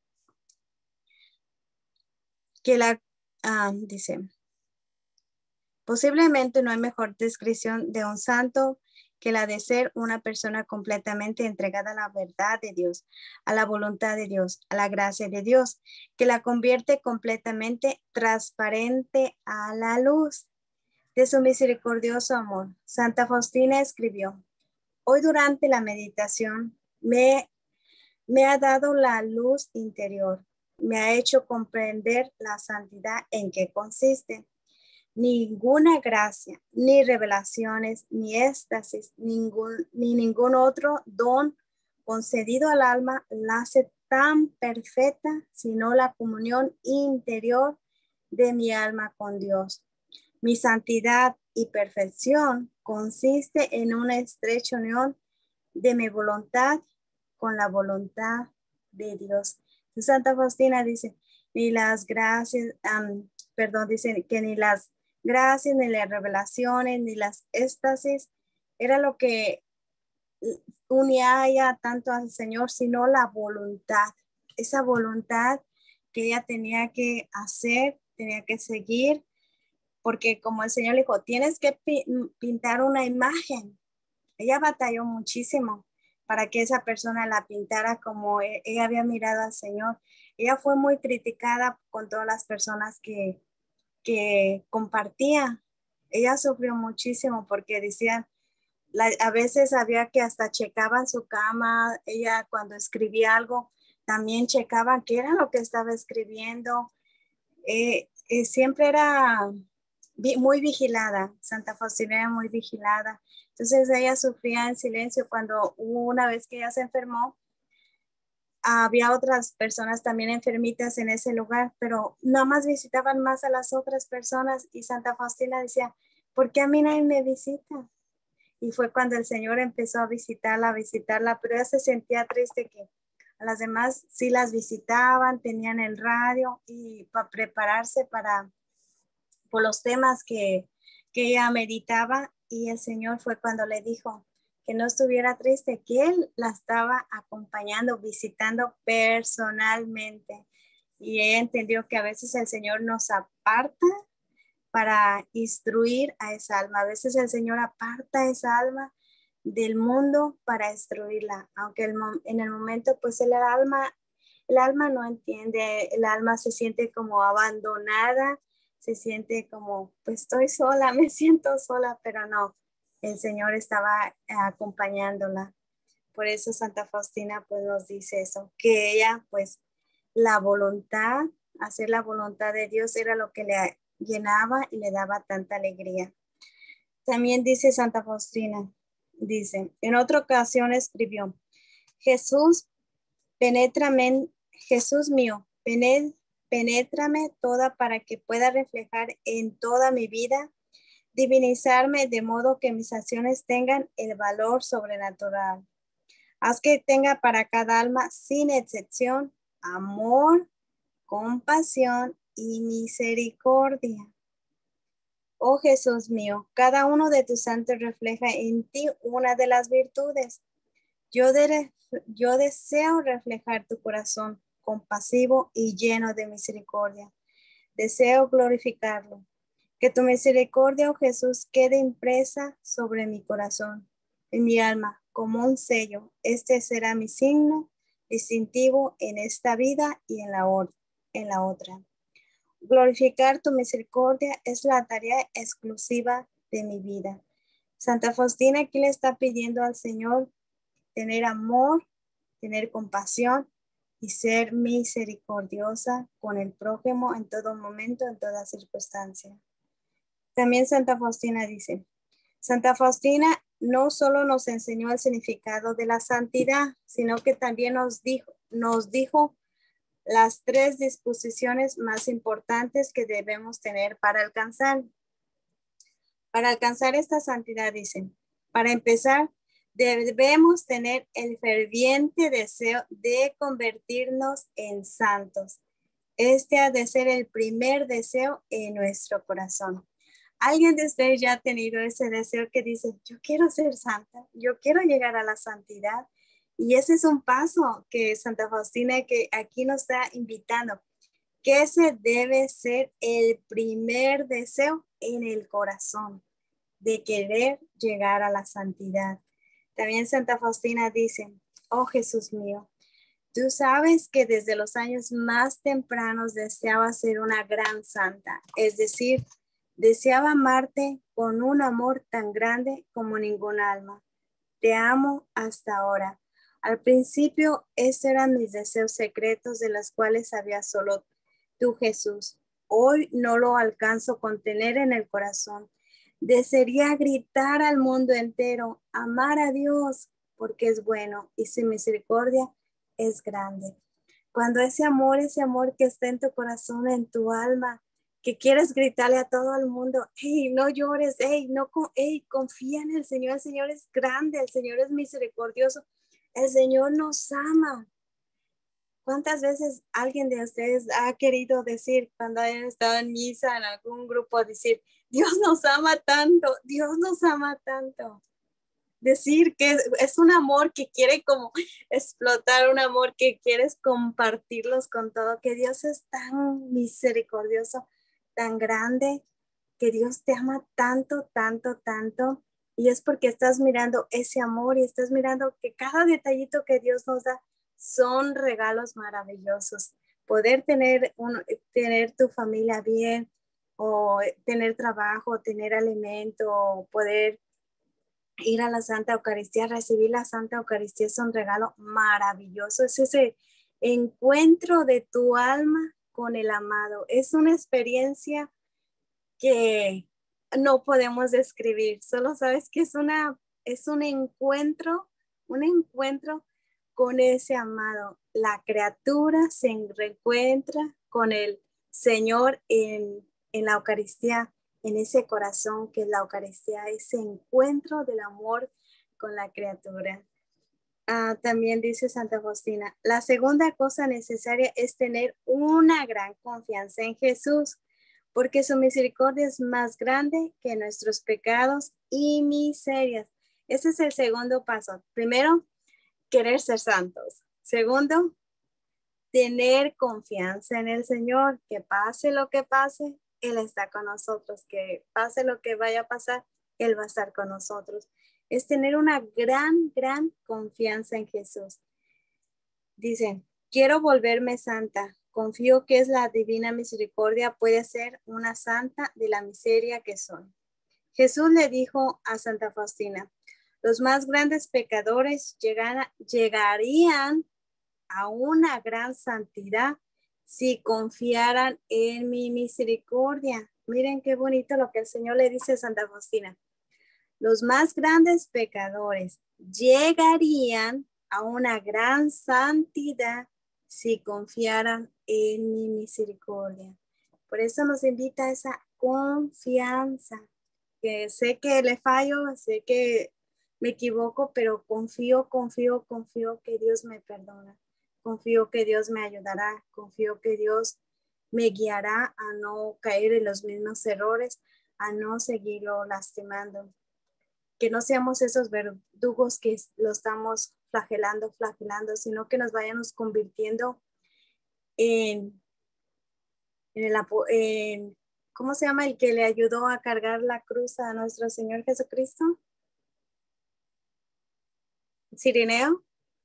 Speaker 1: que dice, posiblemente no hay mejor descripción de un santo que la de ser una persona completamente entregada a la verdad de Dios, a la voluntad de Dios, a la gracia de Dios, que la convierte completamente transparente a la luz de su misericordioso amor. Santa Faustina escribió, hoy durante la meditación me ha dado la luz interior, me ha hecho comprender la santidad en que consiste. Ninguna gracia, ni revelaciones, ni éxtasis, ni ningún otro don concedido al alma la hace tan perfecta, sino la comunión interior de mi alma con Dios. Mi santidad y perfección consiste en una estrecha unión de mi voluntad con la voluntad de Dios. Santa Faustina dice, ni las gracias, dice que ni las gracias, ni las revelaciones, ni las éxtasis, era lo que unía a ella tanto al Señor, sino la voluntad, esa voluntad que ella tenía que hacer, tenía que seguir, porque como el Señor le dijo, tienes que pintar una imagen. Ella batalló muchísimo para que esa persona la pintara como ella había mirado al Señor. Ella fue muy criticada con todas las personas que compartía. Ella sufrió muchísimo porque decían, a veces había que hasta checaban su cama, ella cuando escribía algo, también checaban qué era lo que estaba escribiendo. Siempre era muy vigilada, Santa Faustina era muy vigilada. Entonces ella sufría en silencio. Cuando una vez que ella se enfermó, había otras personas también enfermitas en ese lugar, pero nada más visitaban más a las otras personas, y Santa Faustina decía, ¿por qué a mí nadie me visita? Y fue cuando el Señor empezó a visitarla, pero ella se sentía triste que a las demás sí las visitaban, tenían el radio y para prepararse por los temas que ella meditaba, y el Señor fue cuando le dijo que no estuviera triste, que Él la estaba acompañando, visitando personalmente. Y ella entendió que a veces el Señor nos aparta para instruir a esa alma. A veces el Señor aparta esa alma del mundo para instruirla, aunque en el momento pues el alma no entiende, el alma se siente como abandonada, se siente como, pues estoy sola, me siento sola, pero no, el Señor estaba acompañándola. Por eso Santa Faustina pues nos dice eso, que ella pues la voluntad, hacer la voluntad de Dios era lo que le llenaba y le daba tanta alegría. También dice Santa Faustina, dice, en otra ocasión escribió, Jesús mío, penétrame toda para que pueda reflejar en toda mi vida, divinizarme de modo que mis acciones tengan el valor sobrenatural. Haz que tenga para cada alma, sin excepción, amor, compasión y misericordia. Oh Jesús mío, cada uno de tus santos refleja en ti una de las virtudes. Yo deseo reflejar tu corazón compasivo y lleno de misericordia. Deseo glorificarlo. Que tu misericordia, oh Jesús, quede impresa sobre mi corazón, en mi alma, como un sello. Este será mi signo distintivo en esta vida y en la otra. Glorificar tu misericordia es la tarea exclusiva de mi vida. Santa Faustina aquí le está pidiendo al Señor tener amor, tener compasión y ser misericordiosa con el prójimo en todo momento, en toda circunstancia. También Santa Faustina dice, Santa Faustina no solo nos enseñó el significado de la santidad, sino que también nos dijo las 3 disposiciones más importantes que debemos tener para alcanzar esta santidad. Dicen, para empezar, debemos tener el ferviente deseo de convertirnos en santos. Este ha de ser el primer deseo en nuestro corazón. ¿Alguien de ustedes ya ha tenido ese deseo que dice, yo quiero ser santa, yo quiero llegar a la santidad? Y ese es un paso que Santa Faustina que aquí nos está invitando, que ese debe ser el primer deseo en el corazón, de querer llegar a la santidad. También Santa Faustina dice, oh Jesús mío, tú sabes que desde los años más tempranos deseaba ser una gran santa, es decir, deseaba amarte con un amor tan grande como ningún alma. Te amo hasta ahora. Al principio, estos eran mis deseos secretos de los cuales sabía solo tú, Jesús. Hoy no lo alcanzo a contener en el corazón. Desearía gritar al mundo entero, amar a Dios porque es bueno y su misericordia es grande. Cuando ese amor que está en tu corazón, en tu alma, que quieres gritarle a todo el mundo, hey, no llores, hey, confía en el Señor es grande, el Señor es misericordioso, el Señor nos ama. ¿Cuántas veces alguien de ustedes ha querido decir, cuando hayan estado en misa, en algún grupo, decir, Dios nos ama tanto, Dios nos ama tanto? Decir que es un amor que quiere como explotar, un amor que quieres compartirlos con todo, que Dios es tan misericordioso, tan grande, que Dios te ama tanto, tanto, tanto. Y es porque estás mirando ese amor y estás mirando que cada detallito que Dios nos da son regalos maravillosos. Poder tener tu familia bien, o tener trabajo, tener alimento, poder ir a la Santa Eucaristía, recibir la Santa Eucaristía es un regalo maravilloso. Es ese encuentro de tu alma con el amado. Es una experiencia que no podemos describir. Solo sabes que es un encuentro con ese amado. La criatura se reencuentra con el Señor en la Eucaristía, en ese corazón que es la Eucaristía, ese encuentro del amor con la criatura. También dice Santa Faustina, la segunda cosa necesaria es tener una gran confianza en Jesús, porque su misericordia es más grande que nuestros pecados y miserias. Ese es el segundo paso. Primero, querer ser santos. Segundo, tener confianza en el Señor, que pase lo que pase, Él está con nosotros, que pase lo que vaya a pasar, Él va a estar con nosotros. Es tener una gran, gran confianza en Jesús. Dicen, quiero volverme santa. Confío que es la divina misericordia puede ser una santa de la miseria que soy. Jesús le dijo a Santa Faustina, los más grandes pecadores llegarían a una gran santidad si confiaran en mi misericordia. Miren qué bonito lo que el Señor le dice a Santa Faustina. Los más grandes pecadores llegarían a una gran santidad si confiaran en mi misericordia. Por eso nos invita a esa confianza, que sé que le fallo, sé que me equivoco, pero confío que Dios me perdona. Confío que Dios me ayudará, confío que Dios me guiará a no caer en los mismos errores, a no seguirlo lastimando. Que no seamos esos verdugos que lo estamos flagelando, sino que nos vayamos convirtiendo en ¿cómo se llama el que le ayudó a cargar la cruz a nuestro Señor Jesucristo? Cirineo.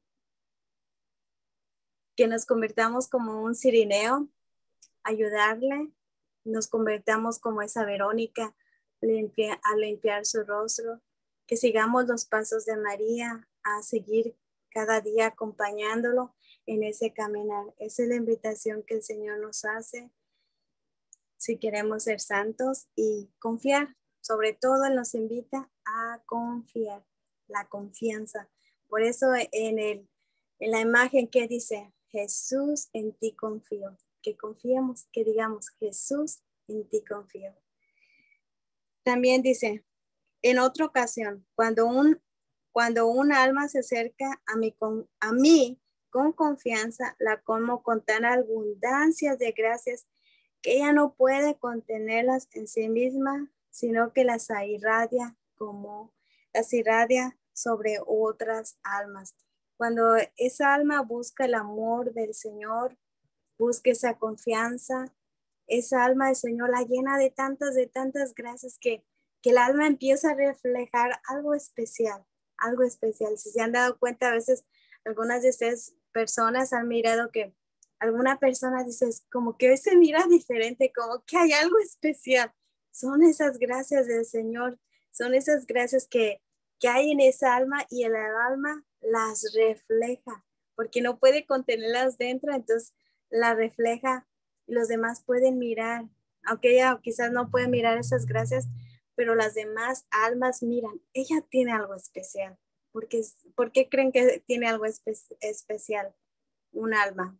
Speaker 1: Que nos convirtamos como un cirineo, ayudarle, nos convirtamos como esa Verónica a limpiar su rostro, que sigamos los pasos de María, a seguir cada día acompañándolo en ese caminar. Esa es la invitación que el Señor nos hace si queremos ser santos y confiar. Sobre todo Él nos invita a confiar, la confianza. Por eso en la imagen que dice, Jesús, en ti confío. Que confiemos, que digamos, Jesús, en ti confío. También dice, en otra ocasión, cuando un alma se acerca a mí con confianza, la como con tan abundancia de gracias que ella no puede contenerlas en sí misma, sino que las irradia sobre otras almas. Cuando esa alma busca el amor del Señor, busca esa confianza, esa alma del Señor la llena de tantas gracias que el alma empieza a reflejar algo especial, algo especial. Si se han dado cuenta, a veces algunas de estas personas han mirado que alguna persona dice, como que hoy se mira diferente, como que hay algo especial. Son esas gracias del Señor, son esas gracias que hay en esa alma y el alma las refleja, porque no puede contenerlas dentro, entonces la refleja y los demás pueden mirar, aunque ella quizás no puede mirar esas gracias, pero las demás almas miran, ella tiene algo especial. ¿Por qué creen que tiene algo especial un alma?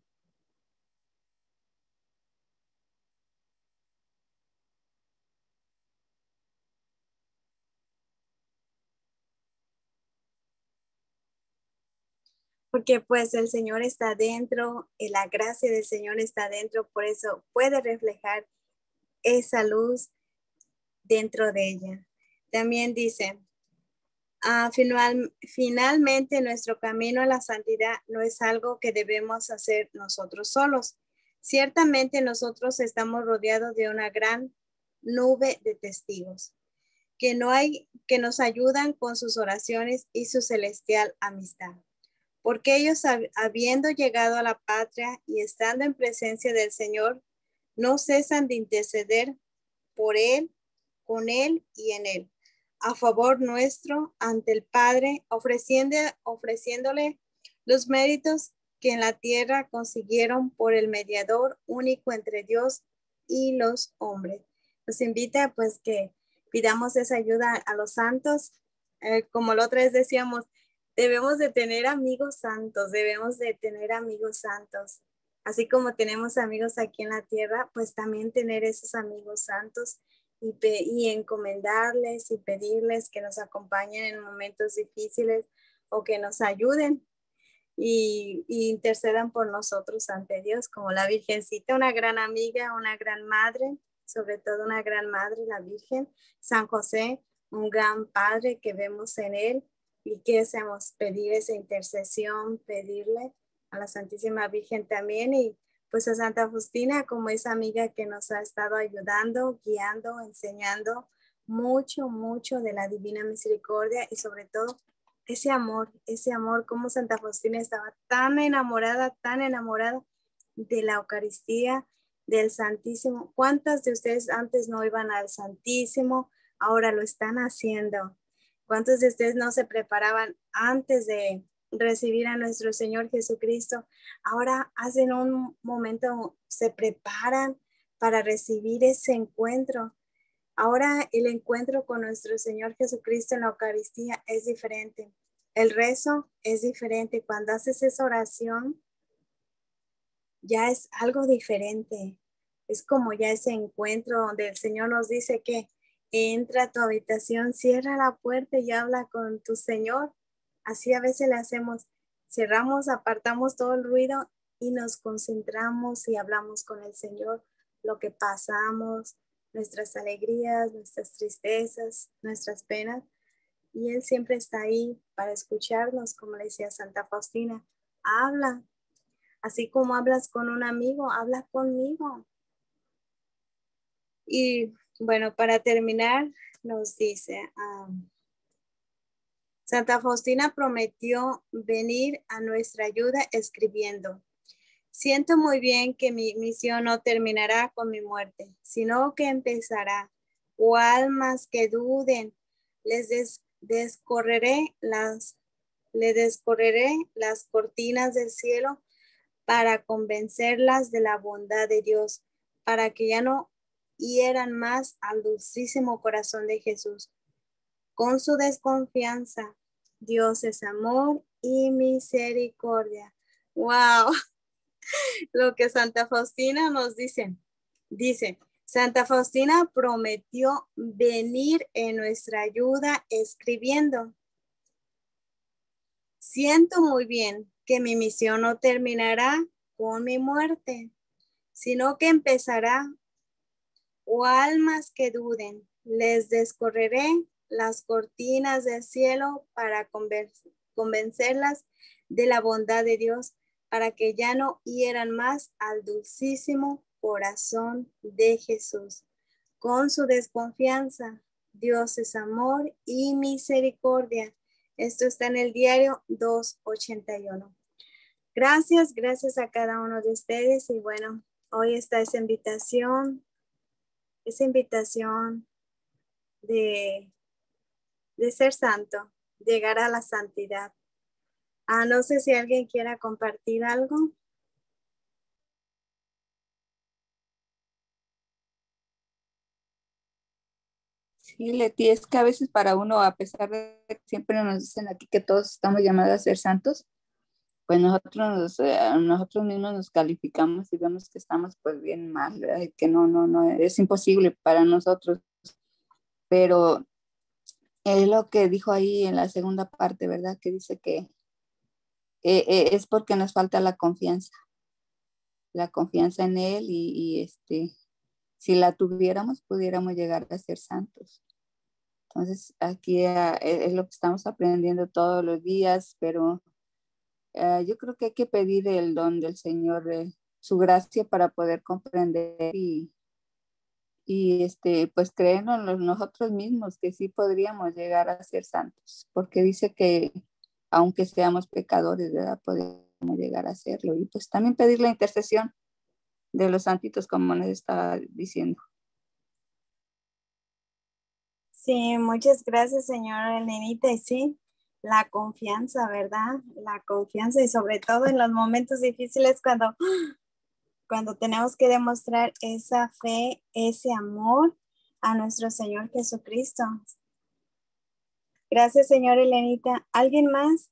Speaker 1: Porque pues el Señor está dentro, y la gracia del Señor está dentro, por eso puede reflejar esa luz dentro de ella. También dice, finalmente nuestro camino a la santidad no es algo que debemos hacer nosotros solos. Ciertamente nosotros estamos rodeados de una gran nube de testigos que nos ayudan con sus oraciones y su celestial amistad. Porque ellos, habiendo llegado a la patria y estando en presencia del Señor, no cesan de interceder por Él, con Él y en Él, a favor nuestro ante el Padre, ofreciéndole los méritos que en la tierra consiguieron por el mediador único entre Dios y los hombres. Nos invita pues que pidamos esa ayuda a los santos. Como la otra vez decíamos, debemos de tener amigos santos, Así como tenemos amigos aquí en la tierra, pues también tener esos amigos santos y encomendarles y pedirles que nos acompañen en momentos difíciles o que nos ayuden y intercedan por nosotros ante Dios, como la Virgencita, una gran amiga, una gran madre, sobre todo una gran madre, la Virgen, San José, un gran padre que vemos en él. Y que deseamos pedir esa intercesión, pedirle a la Santísima Virgen también y pues a Santa Faustina como esa amiga que nos ha estado ayudando, guiando, enseñando mucho de la Divina Misericordia y sobre todo ese amor, como Santa Faustina estaba tan enamorada de la Eucaristía, del Santísimo. ¿Cuántas de ustedes antes no iban al Santísimo? Ahora lo están haciendo. ¿Cuántos de ustedes no se preparaban antes de recibir a nuestro Señor Jesucristo? Ahora hacen un momento, se preparan para recibir ese encuentro. Ahora el encuentro con nuestro Señor Jesucristo en la Eucaristía es diferente. El rezo es diferente. Cuando haces esa oración, ya es algo diferente. Es como ya ese encuentro donde el Señor nos dice que entra a tu habitación, cierra la puerta y habla con tu Señor. Así a veces le hacemos, cerramos, apartamos todo el ruido y nos concentramos y hablamos con el Señor, lo que pasamos, nuestras alegrías, nuestras tristezas, nuestras penas. Y Él siempre está ahí para escucharnos, como le decía Santa Faustina. Habla, así como hablas con un amigo, habla conmigo. Y bueno, para terminar, nos dice, Santa Faustina prometió venir a nuestra ayuda escribiendo: siento muy bien que mi misión no terminará con mi muerte, sino que empezará. O almas que duden, les descorreré las cortinas del cielo para convencerlas de la bondad de Dios, para que ya no hieran más al dulcísimo corazón de Jesús. Con su desconfianza, Dios es amor y misericordia. ¡Wow! Lo que Santa Faustina nos dice. Dice, Santa Faustina prometió venir en nuestra ayuda escribiendo: siento muy bien que mi misión no terminará con mi muerte, sino que empezará. O almas que duden, les descorreré las cortinas del cielo para convencerlas de la bondad de Dios, para que ya no hieran más al dulcísimo corazón de Jesús. Con su desconfianza, Dios es amor y misericordia. Esto está en el diario 281. Gracias a cada uno de ustedes. Y bueno, hoy está esa invitación de ser santo, llegar a la santidad. No sé si alguien quiera compartir algo.
Speaker 13: Sí, Leti, es que a veces para uno, a pesar de que siempre nos dicen aquí que todos estamos llamados a ser santos, pues nosotros mismos nos calificamos y vemos que estamos pues bien mal, ¿verdad? Y que no, es imposible para nosotros. Pero es lo que dijo ahí en la segunda parte, ¿verdad? Que dice que es porque nos falta la confianza en Él y si la tuviéramos, pudiéramos llegar a ser santos. Entonces, aquí es lo que estamos aprendiendo todos los días, pero yo creo que hay que pedir el don del Señor, su gracia para poder comprender y pues creernos nosotros mismos que sí podríamos llegar a ser santos, porque dice que aunque seamos pecadores, ¿verdad? Podemos llegar a hacerlo. Y pues también pedir la intercesión de los santitos, como nos estaba diciendo.
Speaker 1: Sí, muchas gracias, señora Elenita. Y sí, la confianza, ¿verdad? La confianza, y sobre todo en los momentos difíciles cuando tenemos que demostrar esa fe, ese amor a nuestro Señor Jesucristo. Gracias, señora Elenita. ¿Alguien más?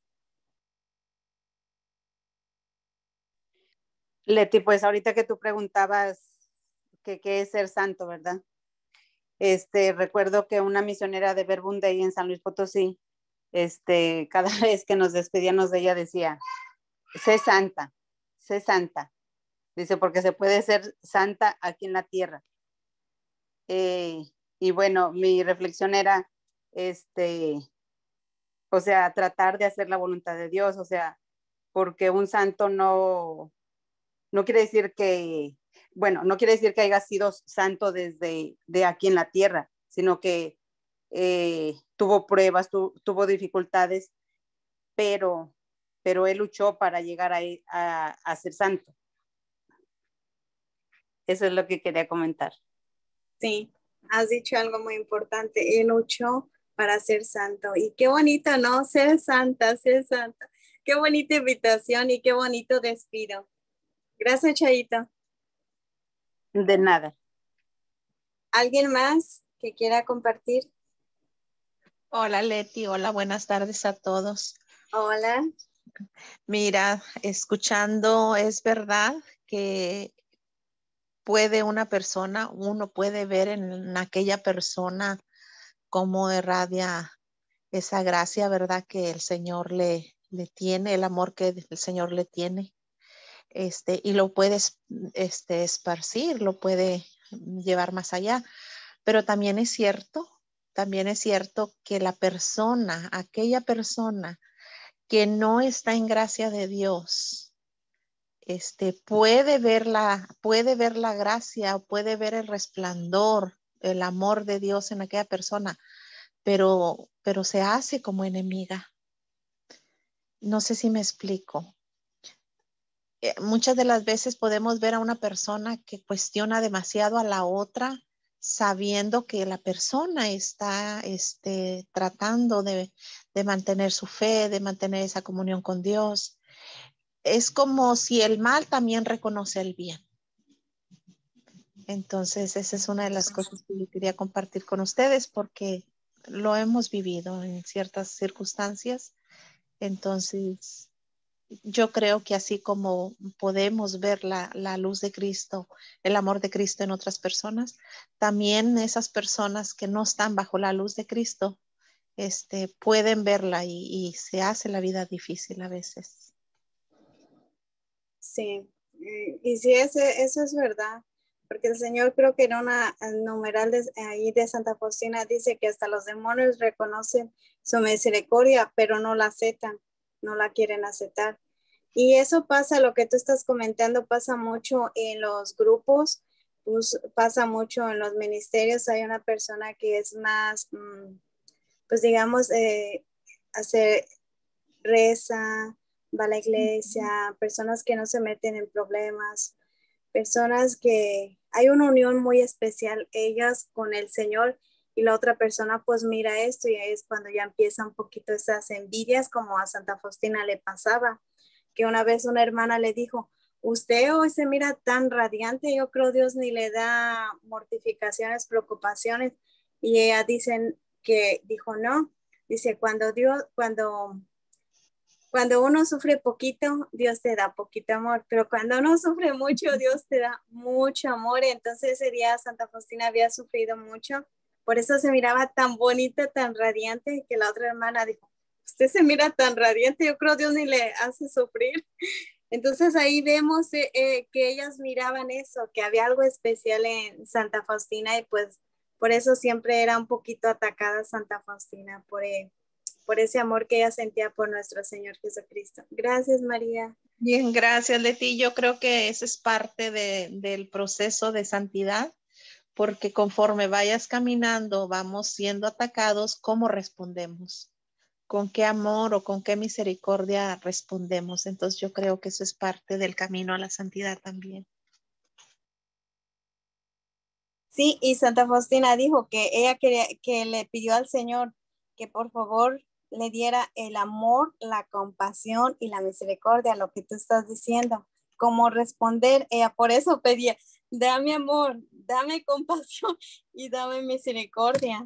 Speaker 2: Leti, pues ahorita que tú preguntabas qué es ser santo, ¿verdad? Recuerdo que una misionera de Verbum Dei en San Luis Potosí, cada vez que nos despedíamos de ella decía: sé santa, sé santa. Dice, porque se puede ser santa aquí en la tierra. Y bueno, mi reflexión era, o sea, tratar de hacer la voluntad de Dios, o sea, porque un santo no quiere decir que, bueno, no quiere decir que haya sido santo desde de aquí en la tierra, sino que tuvo pruebas, tuvo dificultades, pero él luchó para llegar a ser santo. Eso es lo que quería comentar.
Speaker 1: Sí, has dicho algo muy importante. Él luchó para ser santo. Y qué bonito, ¿no? Ser santa, ser santa. Qué bonita invitación y qué bonito despido. Gracias, Chayito.
Speaker 2: De nada.
Speaker 1: ¿Alguien más que quiera compartir?
Speaker 14: Hola, Leti. Hola, buenas tardes a todos.
Speaker 1: Hola.
Speaker 14: Mira, escuchando, es verdad que uno puede ver en aquella persona cómo irradia esa gracia, ¿verdad? Que el Señor le tiene, el amor que el Señor le tiene. Y lo puede esparcir, lo puede llevar más allá. Pero también es cierto que la persona, aquella persona que no está en gracia de Dios, puede ver la gracia, o puede ver el resplandor, el amor de Dios en aquella persona, pero se hace como enemiga. No sé si me explico. Muchas de las veces podemos ver a una persona que cuestiona demasiado a la otra, sabiendo que la persona está tratando de mantener su fe, de mantener esa comunión con Dios. Es como si el mal también reconoce el bien. Entonces, esa es una de las cosas que yo quería compartir con ustedes, porque lo hemos vivido en ciertas circunstancias. Entonces, yo creo que así como podemos ver la luz de Cristo, el amor de Cristo en otras personas, también esas personas que no están bajo la luz de Cristo, pueden verla y se hace la vida difícil a veces.
Speaker 1: Sí, y sí, eso es verdad, porque el Señor, creo que en una numeral ahí de Santa Faustina dice que hasta los demonios reconocen su misericordia, pero no la aceptan, no la quieren aceptar. Y eso pasa, lo que tú estás comentando, pasa mucho en los grupos, pues, pasa mucho en los ministerios. Hay una persona que es más, pues digamos, reza, va a la iglesia, personas que no se meten en problemas, personas que hay una unión muy especial, ellas con el Señor, y la otra persona pues mira esto, y ahí es cuando ya empieza un poquito esas envidias, como a Santa Faustina le pasaba, que una vez una hermana le dijo: usted hoy se mira tan radiante, yo creo Dios ni le da mortificaciones, preocupaciones. Y ella dijo no, dice cuando uno sufre poquito, Dios te da poquito amor, pero cuando uno sufre mucho, Dios te da mucho amor. Entonces ese día Santa Faustina había sufrido mucho, por eso se miraba tan bonita, tan radiante, que la otra hermana dijo: usted se mira tan radiante, yo creo Dios ni le hace sufrir. Entonces ahí vemos que ellas miraban eso, que había algo especial en Santa Faustina, y pues por eso siempre era un poquito atacada Santa Faustina, por ese amor que ella sentía por nuestro Señor Jesucristo. Gracias, María.
Speaker 14: Bien, gracias, Leti. Yo creo que eso es parte del proceso de santidad, porque conforme vayas caminando, vamos siendo atacados. ¿Cómo respondemos? ¿Con qué amor o con qué misericordia respondemos? Entonces yo creo que eso es parte del camino a la santidad también.
Speaker 1: Sí, y Santa Faustina dijo que ella que le pidió al Señor que por favor le diera el amor, la compasión y la misericordia, lo que tú estás diciendo. Cómo responder, ella por eso pedía: dame amor, dame compasión y dame misericordia.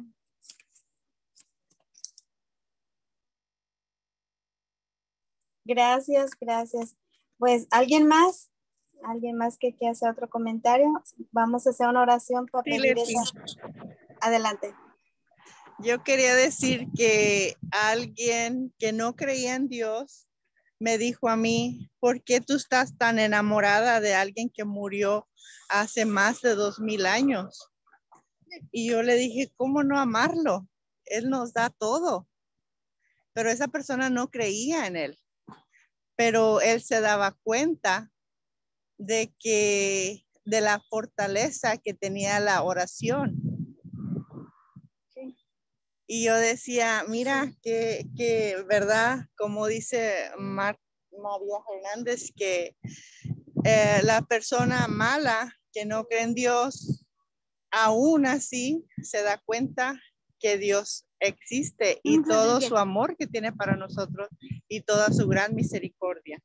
Speaker 1: Gracias, gracias. Pues, ¿alguien más? ¿Alguien más que quiera hacer otro comentario? Vamos a hacer una oración para pedir eso. Adelante.
Speaker 15: Yo quería decir que alguien que no creía en Dios me dijo a mí: ¿por qué tú estás tan enamorada de alguien que murió hace más de 2000 años? Y yo le dije: ¿cómo no amarlo? Él nos da todo. Pero esa persona no creía en él. Pero él se daba cuenta de la fortaleza que tenía la oración. Y yo decía: mira, que verdad, como dice María Hernández, que la persona mala que no cree en Dios, aún así se da cuenta que Dios existe y todo su amor que tiene para nosotros y toda su gran misericordia.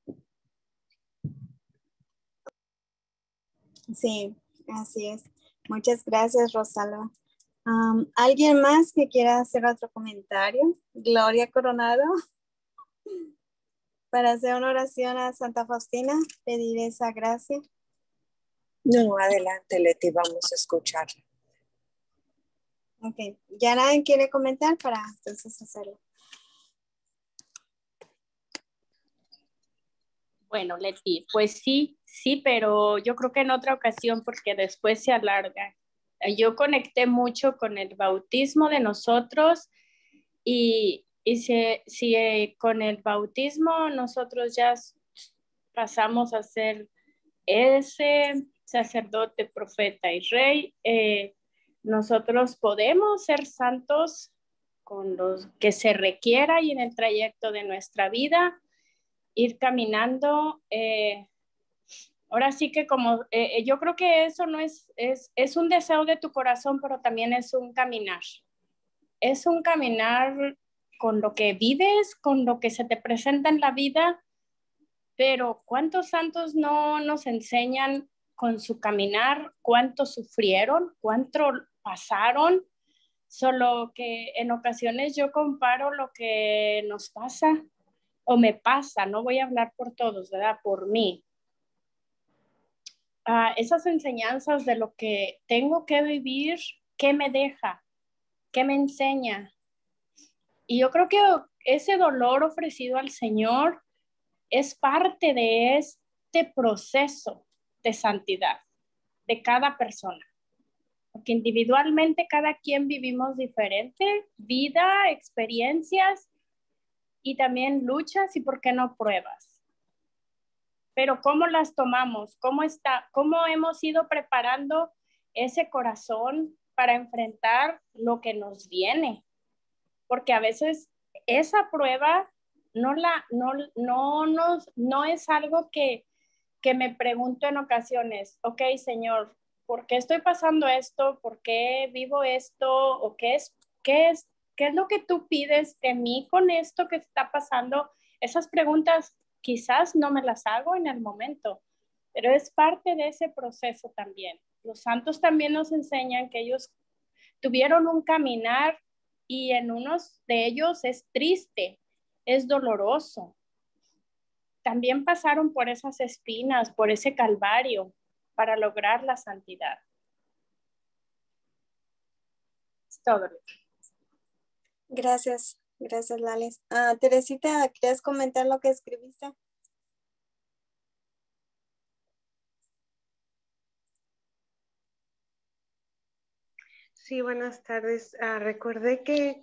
Speaker 1: Sí, así es. Muchas gracias, Rosalba. ¿Alguien más que quiera hacer otro comentario? Gloria Coronado. Para hacer una oración a Santa Faustina, pedir esa gracia.
Speaker 16: No, adelante, Leti, vamos a escuchar.
Speaker 1: Ok, ¿ya nadie quiere comentar para entonces hacerlo?
Speaker 17: Bueno, Leti, pues sí, pero yo creo que en otra ocasión, porque después se alarga.
Speaker 5: yo conecté mucho con el bautismo de nosotros y si con el bautismo nosotros ya pasamos a ser ese sacerdote, profeta y rey, nosotros podemos ser santos con los que se requiera y en el trayecto de nuestra vida, ir caminando. Ahora sí que como, yo creo que eso no es un deseo de tu corazón, pero también es un caminar. Es un caminar con lo que vives, con lo que se te presenta en la vida, pero ¿cuántos santos no nos enseñan con su caminar? ¿Cuántos sufrieron? ¿Cuánto pasaron? Solo que en ocasiones yo comparo lo que nos pasa o me pasa, no voy a hablar por todos, ¿verdad? Por mí. Esas enseñanzas de lo que tengo que vivir, ¿qué me deja? ¿Qué me enseña? Y yo creo que ese dolor ofrecido al Señor es parte de este proceso de santidad de cada persona. Porque individualmente cada quien vivimos diferente vida, experiencias y también luchas y, ¿por qué no, pruebas? Pero ¿cómo las tomamos? ¿Cómo hemos ido preparando ese corazón para enfrentar lo que nos viene? Porque a veces esa prueba no es algo que me pregunto en ocasiones, ok, Señor, ¿por qué estoy pasando esto? ¿Por qué vivo esto? ¿O qué es lo que tú pides de mí con esto que está pasando? Esas preguntas quizás no me las hago en el momento, pero es parte de ese proceso también. Los santos también nos enseñan que ellos tuvieron un caminar y en unos de ellos es triste, es doloroso. También pasaron por esas espinas, por ese calvario para lograr la santidad. Es todo.
Speaker 1: Gracias, Lali. Teresita, ¿quieres comentar lo que escribiste?
Speaker 17: Sí, buenas tardes. Recordé que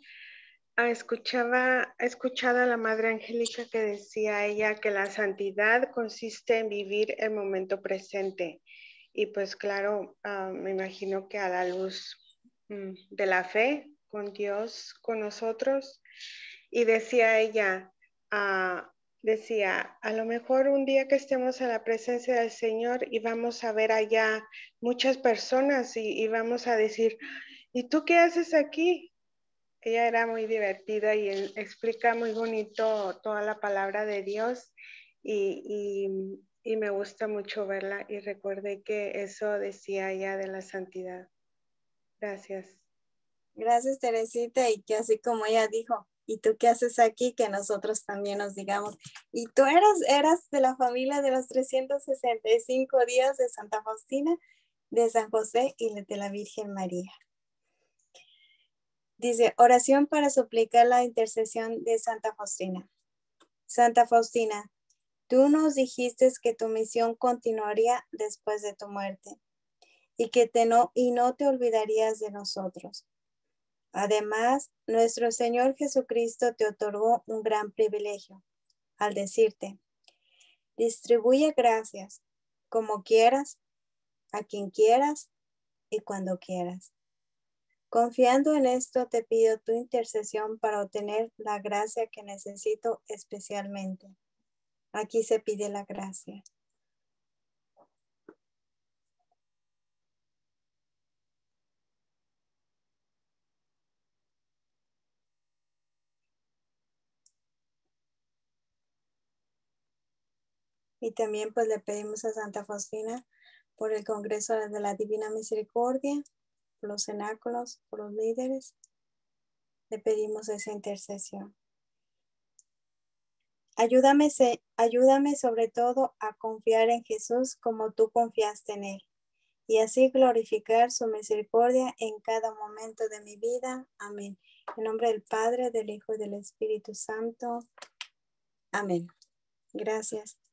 Speaker 17: he escuchado a la Madre Angélica que decía ella que la santidad consiste en vivir el momento presente. Y pues claro, me imagino que a la luz de la fe con Dios, con nosotros. Y decía ella, a lo mejor un día que estemos en la presencia del Señor y vamos a ver allá muchas personas y vamos a decir, ¿y tú qué haces aquí? Ella era muy divertida y explica muy bonito toda la palabra de Dios y me gusta mucho verla y recuerde que eso decía ella de la santidad. Gracias.
Speaker 1: Gracias, Teresita, y que así como ella dijo, ¿y tú qué haces aquí? Que nosotros también nos digamos, y tú eras de la familia de los 365 días de Santa Faustina, de San José y de la Virgen María. Dice, oración para suplicar la intercesión de Santa Faustina. Santa Faustina, tú nos dijiste que tu misión continuaría después de tu muerte y que no te olvidarías de nosotros. Además, nuestro Señor Jesucristo te otorgó un gran privilegio al decirte, distribuye gracias como quieras, a quien quieras y cuando quieras. Confiando en esto, te pido tu intercesión para obtener la gracia que necesito especialmente. Aquí se pide la gracia. Y también pues le pedimos a Santa Faustina por el Congreso de la Divina Misericordia, por los cenáculos, por los líderes. Le pedimos esa intercesión. Ayúdame sobre todo a confiar en Jesús como tú confiaste en Él y así glorificar su misericordia en cada momento de mi vida. Amén. En nombre del Padre, del Hijo y del Espíritu Santo. Amén. Gracias.